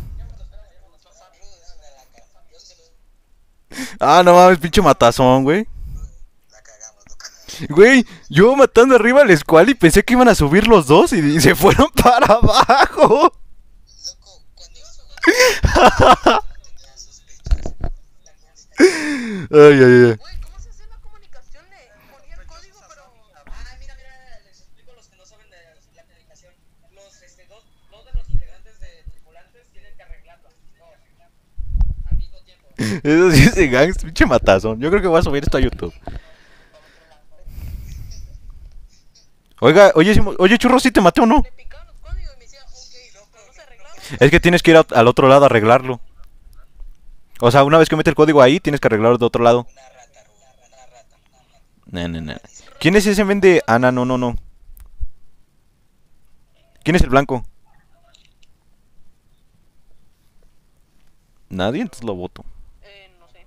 Ah, no mames, pinche matazón, güey. La cagamos, loco. Güey, yo matando arriba al Squall y pensé que iban a subir los dos y, y se fueron para abajo. Loco, cuando iba a tenía sospechas. Ay, ay, ay. Güey, ¿cómo se hace la comunicación? Le ponía el código, pero. Ah, mira, mira, les explico a los que no saben de la comunicación. Los, este, dos, dos de los integrantes de tripulantes tienen que arreglarlo. No, al mismo tiempo. Eso sí es de gangs, pinche matazón. Yo creo que voy a subir esto a YouTube. Oiga, oye, Simo- oye, churro, ¿sí te maté o no? Le picaban los códigos y me decía, ok, pero no se arreglaba. Es que tienes que ir a- al otro lado a arreglarlo. O sea, una vez que mete el código ahí, tienes que arreglarlo de otro lado. Una rata, Ruda, una rata, una rata. No, no, no. ¿Quién es ese men de Ana? No, no, no. ¿Quién es el blanco? Nadie, entonces lo voto. Eh, no sé.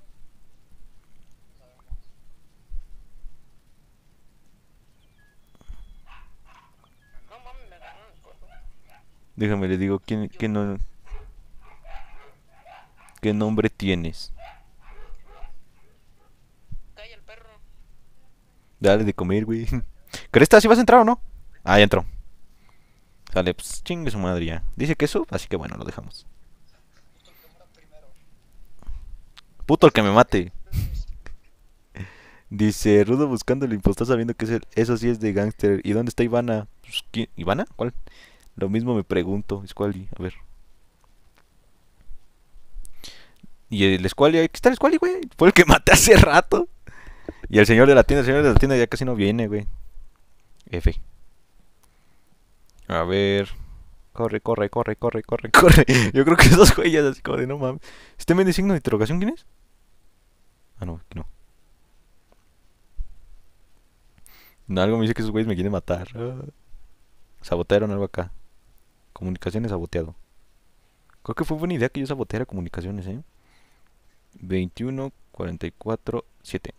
No mames, me agarraron el cuerpo. Déjame, le digo, ¿quién, qué, no, ¿qué nombre tienes? Calla el perro. Dale de comer, güey. ¿Cresta, si vas a entrar o no? Ah, ya entró. Sale, pues chingue su madre ya. Dice que sub, así que bueno, lo dejamos. Puto el que me mate. Dice, Rudo buscando el impostor sabiendo que es el, eso sí es de gangster. ¿Y dónde está Ivana? Pues, ¿quién? ¿Ivana? ¿Cuál? Lo mismo me pregunto. Squally, a ver. Y el Squally, aquí está el Squally, güey. Fue el que maté hace rato. Y el señor de la tienda, el señor de la tienda ya casi no viene, güey. F. A ver. Corre, corre, corre, corre, corre, corre. Yo creo que esos güeyes así como de no mames. ¿Este men de signo de interrogación quién es? Ah, no, aquí no. No, algo me dice que esos güeyes me quieren matar. Ah. Sabotearon algo acá. Comunicaciones saboteado. Creo que fue buena idea que yo saboteara comunicaciones, eh. veintiuno, cuarenta y cuatro, siete.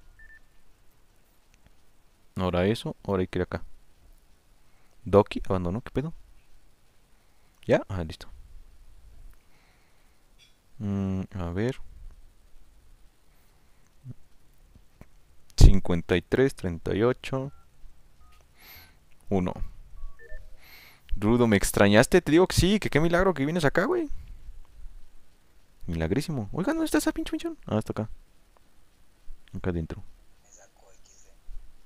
Ahora eso, ahora hay que ir acá. Doki abandonó, ¿qué pedo? ¿Ya? Ah, listo. Mm, a ver. cincuenta y tres, treinta y ocho. uno. Rudo, ¿me extrañaste? Te digo que sí, que qué milagro que vienes acá, güey. Milagrísimo. Oiga, ¿dónde está esa pinche misión? Ah, está acá. Acá adentro. Me sacó equis de.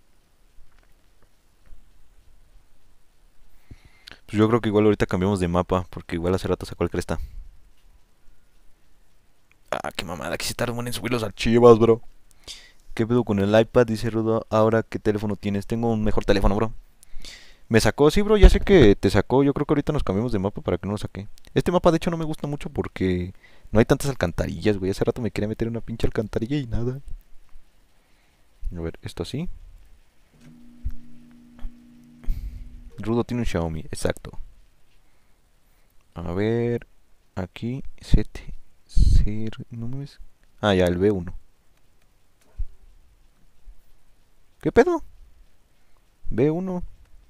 Pues yo creo que igual ahorita cambiamos de mapa, porque igual hace rato sacó el cresta. Ah, qué mamada, que si tardan en subir los archivos, bro. ¿Qué pedo con el iPad? Dice Rudo. Ahora, ¿qué teléfono tienes? Tengo un mejor teléfono, bro. Me sacó, sí, bro, ya sé que te sacó. Yo creo que ahorita nos cambiamos de mapa para que no lo saque. Este mapa, de hecho, no me gusta mucho porque no hay tantas alcantarillas, güey. Hace rato me quería meter en una pinche alcantarilla y nada. A ver, esto así. Rudo tiene un Xiaomi, exacto. A ver, aquí, siete, cero, no me ves. Ah, ya, el B uno. ¿Qué pedo? B uno.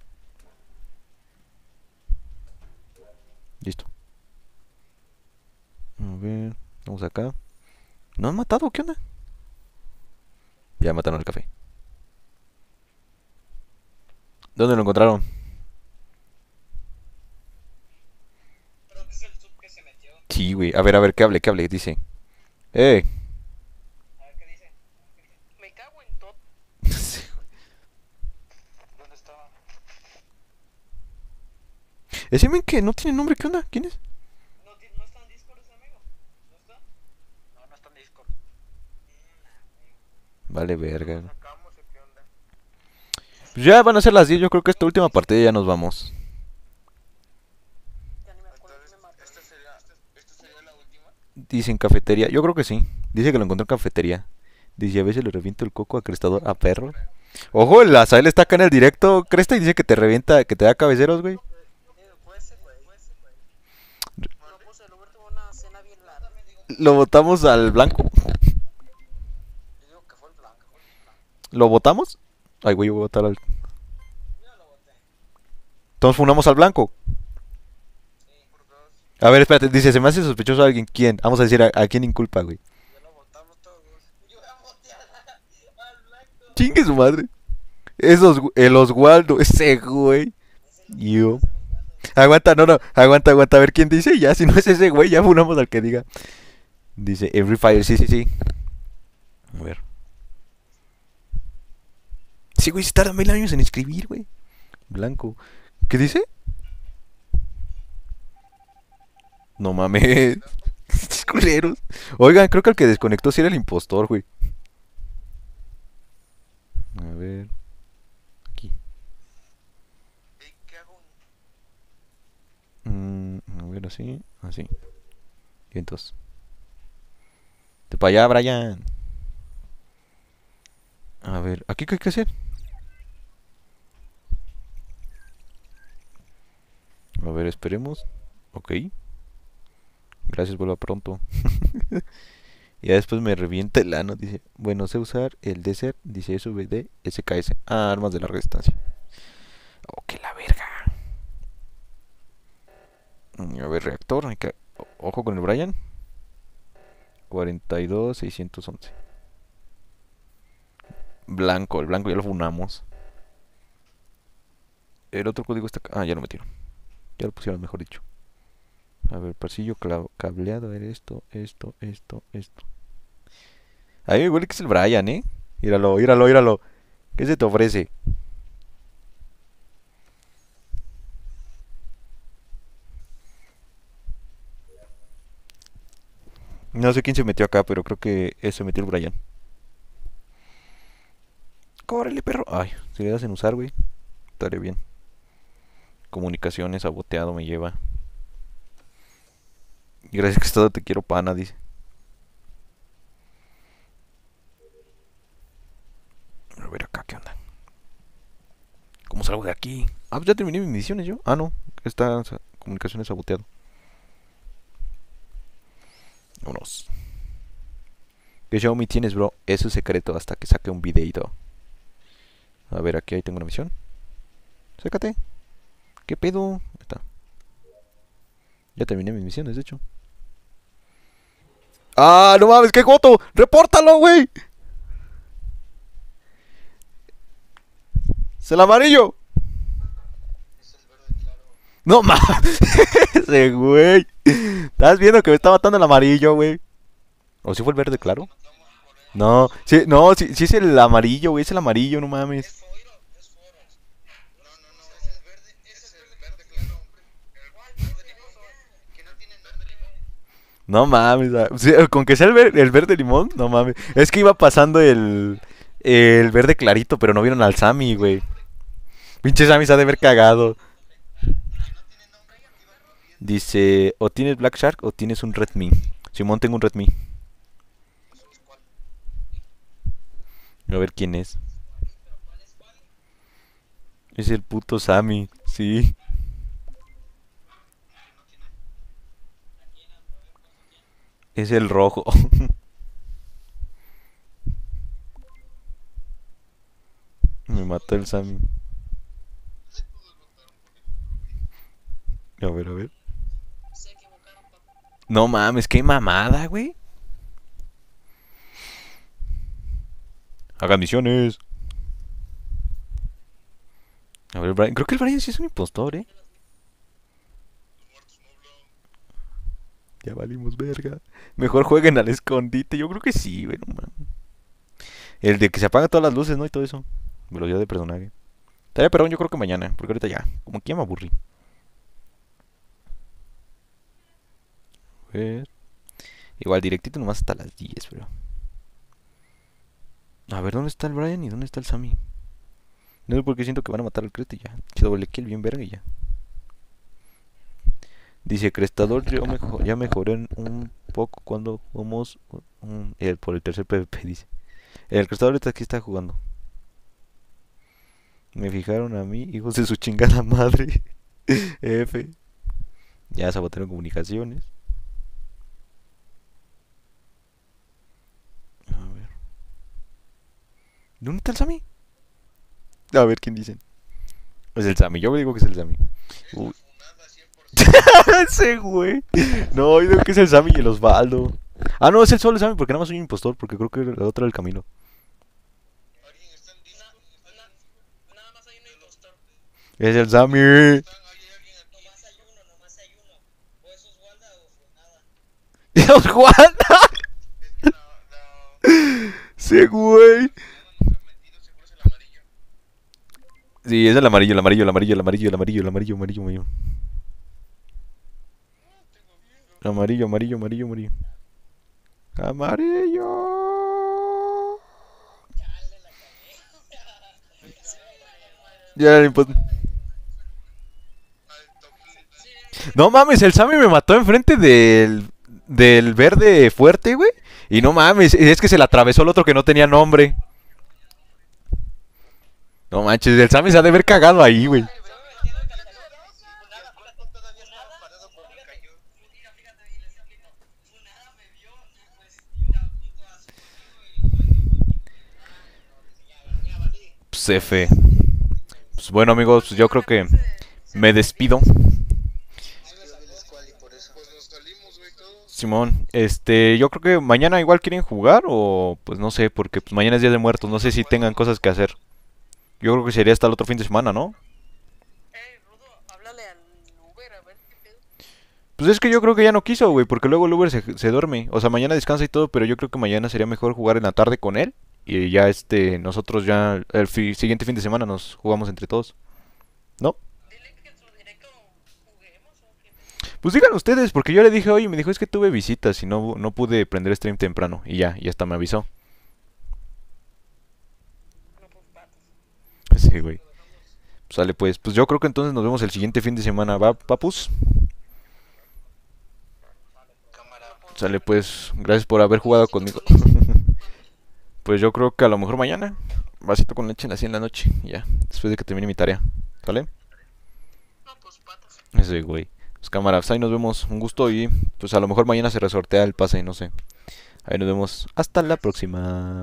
Listo. A ver, vamos acá. ¿No han matado? ¿Qué onda? Ya mataron al café. ¿Dónde lo encontraron? Creo que es el sub que se metió. Sí, güey. A ver, a ver, ¿qué hable? ¿Qué hable? Dice. Eh. A ver qué dice. Me cago en todo. ¿Dónde estaba? Ese men que no tiene nombre, ¿qué onda? ¿Quién es? ¿No, ti- no está en Discord ese amigo? ¿No está? No, no está en Discord. Vale, verga. ¿Sacamos o qué onda? Pues ya van a ser las diez. Yo creo que esta última partida ya nos vamos. Ya ni me acuerdo que Entonces, me mató. ¿esta sería, esta sería la última? Dicen cafetería. Yo creo que sí. Dice que lo encontró en cafetería. Dice, a veces le reviento el coco a Crestador a perro. Ojo, el Azael está acá en el directo, Cresta, y dice que te revienta, que te da cabeceros, güey. Eh, fue ese güey. Fue ese güey. No, pues el Uber tuvo una cena bien larga. Lo votamos al blanco. Yo digo que fue el blanco. Fue el blanco. ¿Lo votamos? Ay, güey, yo voy a votar al... Entonces funamos al blanco. Por dos. A ver, espérate, dice, se me hace sospechoso alguien. ¿Quién? Vamos a decir a, a quién inculpa, güey. Ya lo votamos todos. Yo voy a botear al blanco. Chingue su madre. Esos, gu- el Oswaldo, ese güey. Yo. Aguanta, no, no, aguanta, aguanta, a ver quién dice. Y ya, si no es ese güey, ya funamos al que diga. Dice, Every Fire, sí, sí, sí. A ver. Sí, güey, se tarda mil años en escribir, güey. Blanco. ¿Qué dice? No mames. Estos culeros. Oigan, creo que el que desconectó sí era el impostor, güey. A ver. Aquí. ¿Y qué hago? Mm, a ver, así. Así. Y entonces. De para allá, Brian. A ver, ¿aquí qué hay que hacer? A ver, esperemos. Ok. Gracias, vuelva pronto. Y ya después me revienta el ano. Dice, bueno, sé usar el desert. Dice S V D S K S. Ah, armas de larga distancia. Oh, que la verga. Mm, A ver, reactor. hay que- o- Ojo con el Brian. cuarenta y dos seiscientos once. Blanco, el blanco ya lo funamos. El otro código está acá. Ah, ya lo metieron. Ya lo pusieron, mejor dicho. A ver, pasillo cla- cableado. A ver, esto, esto, esto, esto. A mí me huele que es el Brian, ¿eh? Míralo, míralo, míralo. ¿Qué se te ofrece? No sé quién se metió acá, pero creo que eh, se metió el Brian. ¡Córrele, perro! Ay, si le das en usar, güey, estaré bien. Comunicaciones, saboteado me lleva. Y gracias que todo te quiero pana, dice. A ver acá, ¿qué onda? ¿Cómo salgo de aquí? Ah, pues ya terminé mis misiones yo. Ah, no, está sa- comunicaciones saboteado. Vámonos. ¿Qué Xiaomi tienes, bro? Es su secreto hasta que saque un videito. A ver, aquí ahí tengo una misión. Sécate. ¿Qué pedo? Ahí está. Ya terminé mis misiones, de hecho. ¡Ah, no mames! ¡Qué joto! ¡Repórtalo, güey! ¡Es el amarillo! Es el verde claro. ¡No mames! Ese güey. ¿Estás viendo que me está matando el amarillo, güey? ¿O si fue el verde, claro? Matamos por él. No, sí, no, sí, sí es el amarillo, güey. Es el amarillo, no Es mames. Foiro, es Foros. No, no, no, es el verde, es el verde claro, hombre. El verde limón, que no tiene verde limón. No mames. ah, sí, con que sea el, ver- el verde limón, no mames. Es que iba pasando el, el verde clarito, pero no vieron al Sammy, güey. Pinche Sammy se ha de haber cagado. Dice, o tienes Black Shark o tienes un Redmi. Simón, tengo un Redmi. A ver quién es. Es el puto Sammy, sí. Es el rojo. Me mató el Sammy. A ver, a ver. Se equivocaron, papá. No mames, qué mamada, güey. Hagan misiones. A ver, Brian. Creo que el Brian sí es un impostor, eh. Ya valimos verga. Mejor jueguen al escondite. Yo creo que sí, güey, no mames. El de que se apagan todas las luces, ¿no? Y todo eso. Velocidad de personaje. Estaría perrón, yo creo que mañana. Porque ahorita ya. Como que ya me aburrí. A ver. Igual directito nomás hasta las diez, pero. A ver, ¿dónde está el Brian y dónde está el Sammy? No sé por qué siento que van a matar al Cresta y ya. Chido, doble kill, bien verga y ya. Dice Crestador, yo mejo- ya mejoré un poco cuando jugamos un- el- por el tercer P V P, dice. El cruzado ahorita aquí está jugando. Me fijaron a mí, hijos de su chingada madre. F. Ya sabotearon comunicaciones. A ver. ¿Dónde está el Sammy? A ver quién dicen. Es el Sammy, yo digo que es el Sammy. Uy. Ese güey. No, yo digo que es el Sammy y el Osvaldo. Ah, no, es el solo el Sammy porque nada más soy un impostor. Porque creo que el otro era el camino. ¿Alguien está en Discord? Na- na- nada más hay un impostor. Es el Sammy. ¿Están? ¿Hay alguien aquí? Nomás hay uno, nomás hay uno. O es Oswalda o Funada. Dios, Juan. Es que no, no. Sí, güey. Uno nunca metido, seguro es el amarillo. Sí, es el amarillo, el amarillo, el amarillo, el amarillo, el amarillo, el amarillo, amarillo, amarillo. Amarillo, amarillo, amarillo, amarillo. Amarillo. Chale, la cagué. Ya era el impost- Al toque. No mames, el Sammy me mató enfrente del del verde fuerte, güey. Y no mames, es que se le atravesó el otro que no tenía nombre. No manches, el Sammy se ha de haber cagado ahí, güey. El cuerpo todavía estaba parado porque cayó. Fíjate, fíjate, y les explico. Funada me vio, pues, ya junto a su ya, ya valí. Pues F. Pues bueno, amigos, pues yo creo que me despido. Pues nos salimos, güey, todos. Simón, este, yo creo que mañana igual quieren jugar o pues no sé, porque pues mañana es Día de Muertos, no sé si tengan cosas que hacer. Yo creo que sería hasta el otro fin de semana, ¿no? Eh, Rudo, háblale al Uber a ver qué pedo. Pues es que yo creo que ya no quiso, güey, porque luego el Uber se, se duerme. O sea, mañana descansa y todo, pero yo creo que mañana sería mejor jugar en la tarde con él. Y ya este, nosotros ya el fi- siguiente fin de semana nos jugamos entre todos. ¿No? Dile que en su directo juguemos o qué pedo. Pues digan ustedes, porque yo le dije hoy y me dijo es que tuve visitas y no, no pude prender stream temprano. Y ya, y hasta me avisó. No, pues patas. Sí, güey. Pues sale pues. Pues yo creo que entonces nos vemos el siguiente fin de semana, ¿va, papus? Cámara. Sale pues. Gracias por haber jugado conmigo. Pues yo creo que a lo mejor mañana. Vasito con leche así en la noche. y Ya. Después de que termine mi tarea. ¿Sale? No, pues patas. Ese güey. Pues cámara, pues ahí nos vemos. Un gusto y pues a lo mejor mañana se resortea el pase, no sé. Ahí nos vemos. Hasta la próxima.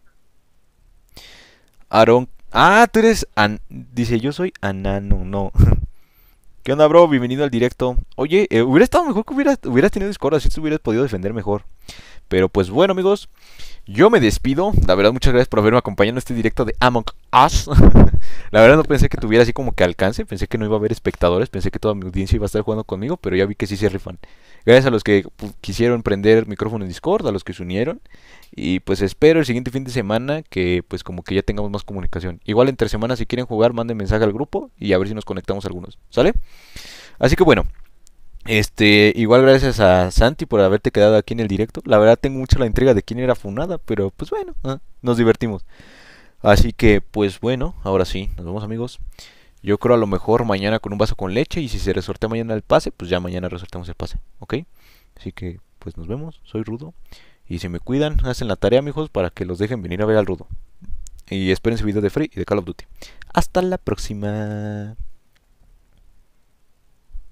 Aaron. Ah, tú eres an... Dice, yo soy Anano, no. ¿Qué onda, bro? Bienvenido al directo. Oye, eh, hubiera estado mejor que hubieras, hubieras tenido Discord, así te hubieras podido defender mejor. Pero pues bueno, amigos, yo me despido. La verdad, muchas gracias por haberme acompañado en este directo de Among Us. La verdad no pensé que tuviera así como que alcance. Pensé que no iba a haber espectadores. Pensé que toda mi audiencia iba a estar jugando conmigo. Pero ya vi que sí se rifan. Gracias a los que pu- quisieron prender el micrófono en Discord, a los que se unieron. Y pues espero el siguiente fin de semana que pues como que ya tengamos más comunicación. Igual entre semanas si quieren jugar, manden mensaje al grupo y a ver si nos conectamos algunos. ¿Sale? Así que bueno. Este, igual gracias a Santi por haberte quedado aquí en el directo. La verdad tengo mucho la intriga de quién era Funada, pero pues bueno, ah, nos divertimos. Así que pues bueno, ahora sí, nos vemos amigos. Yo creo a lo mejor mañana con un vaso con leche y si se resortea mañana el pase, pues ya mañana resortemos el pase, ¿ok? Así que pues nos vemos, soy Rudo. Y si me cuidan, hacen la tarea, mijos, para que los dejen venir a ver al Rudo. Y esperen su video de Free y de Call of Duty. Hasta la próxima.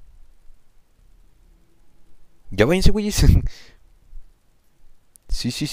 Ya váyanse, güeyes. Sí, sí, sí.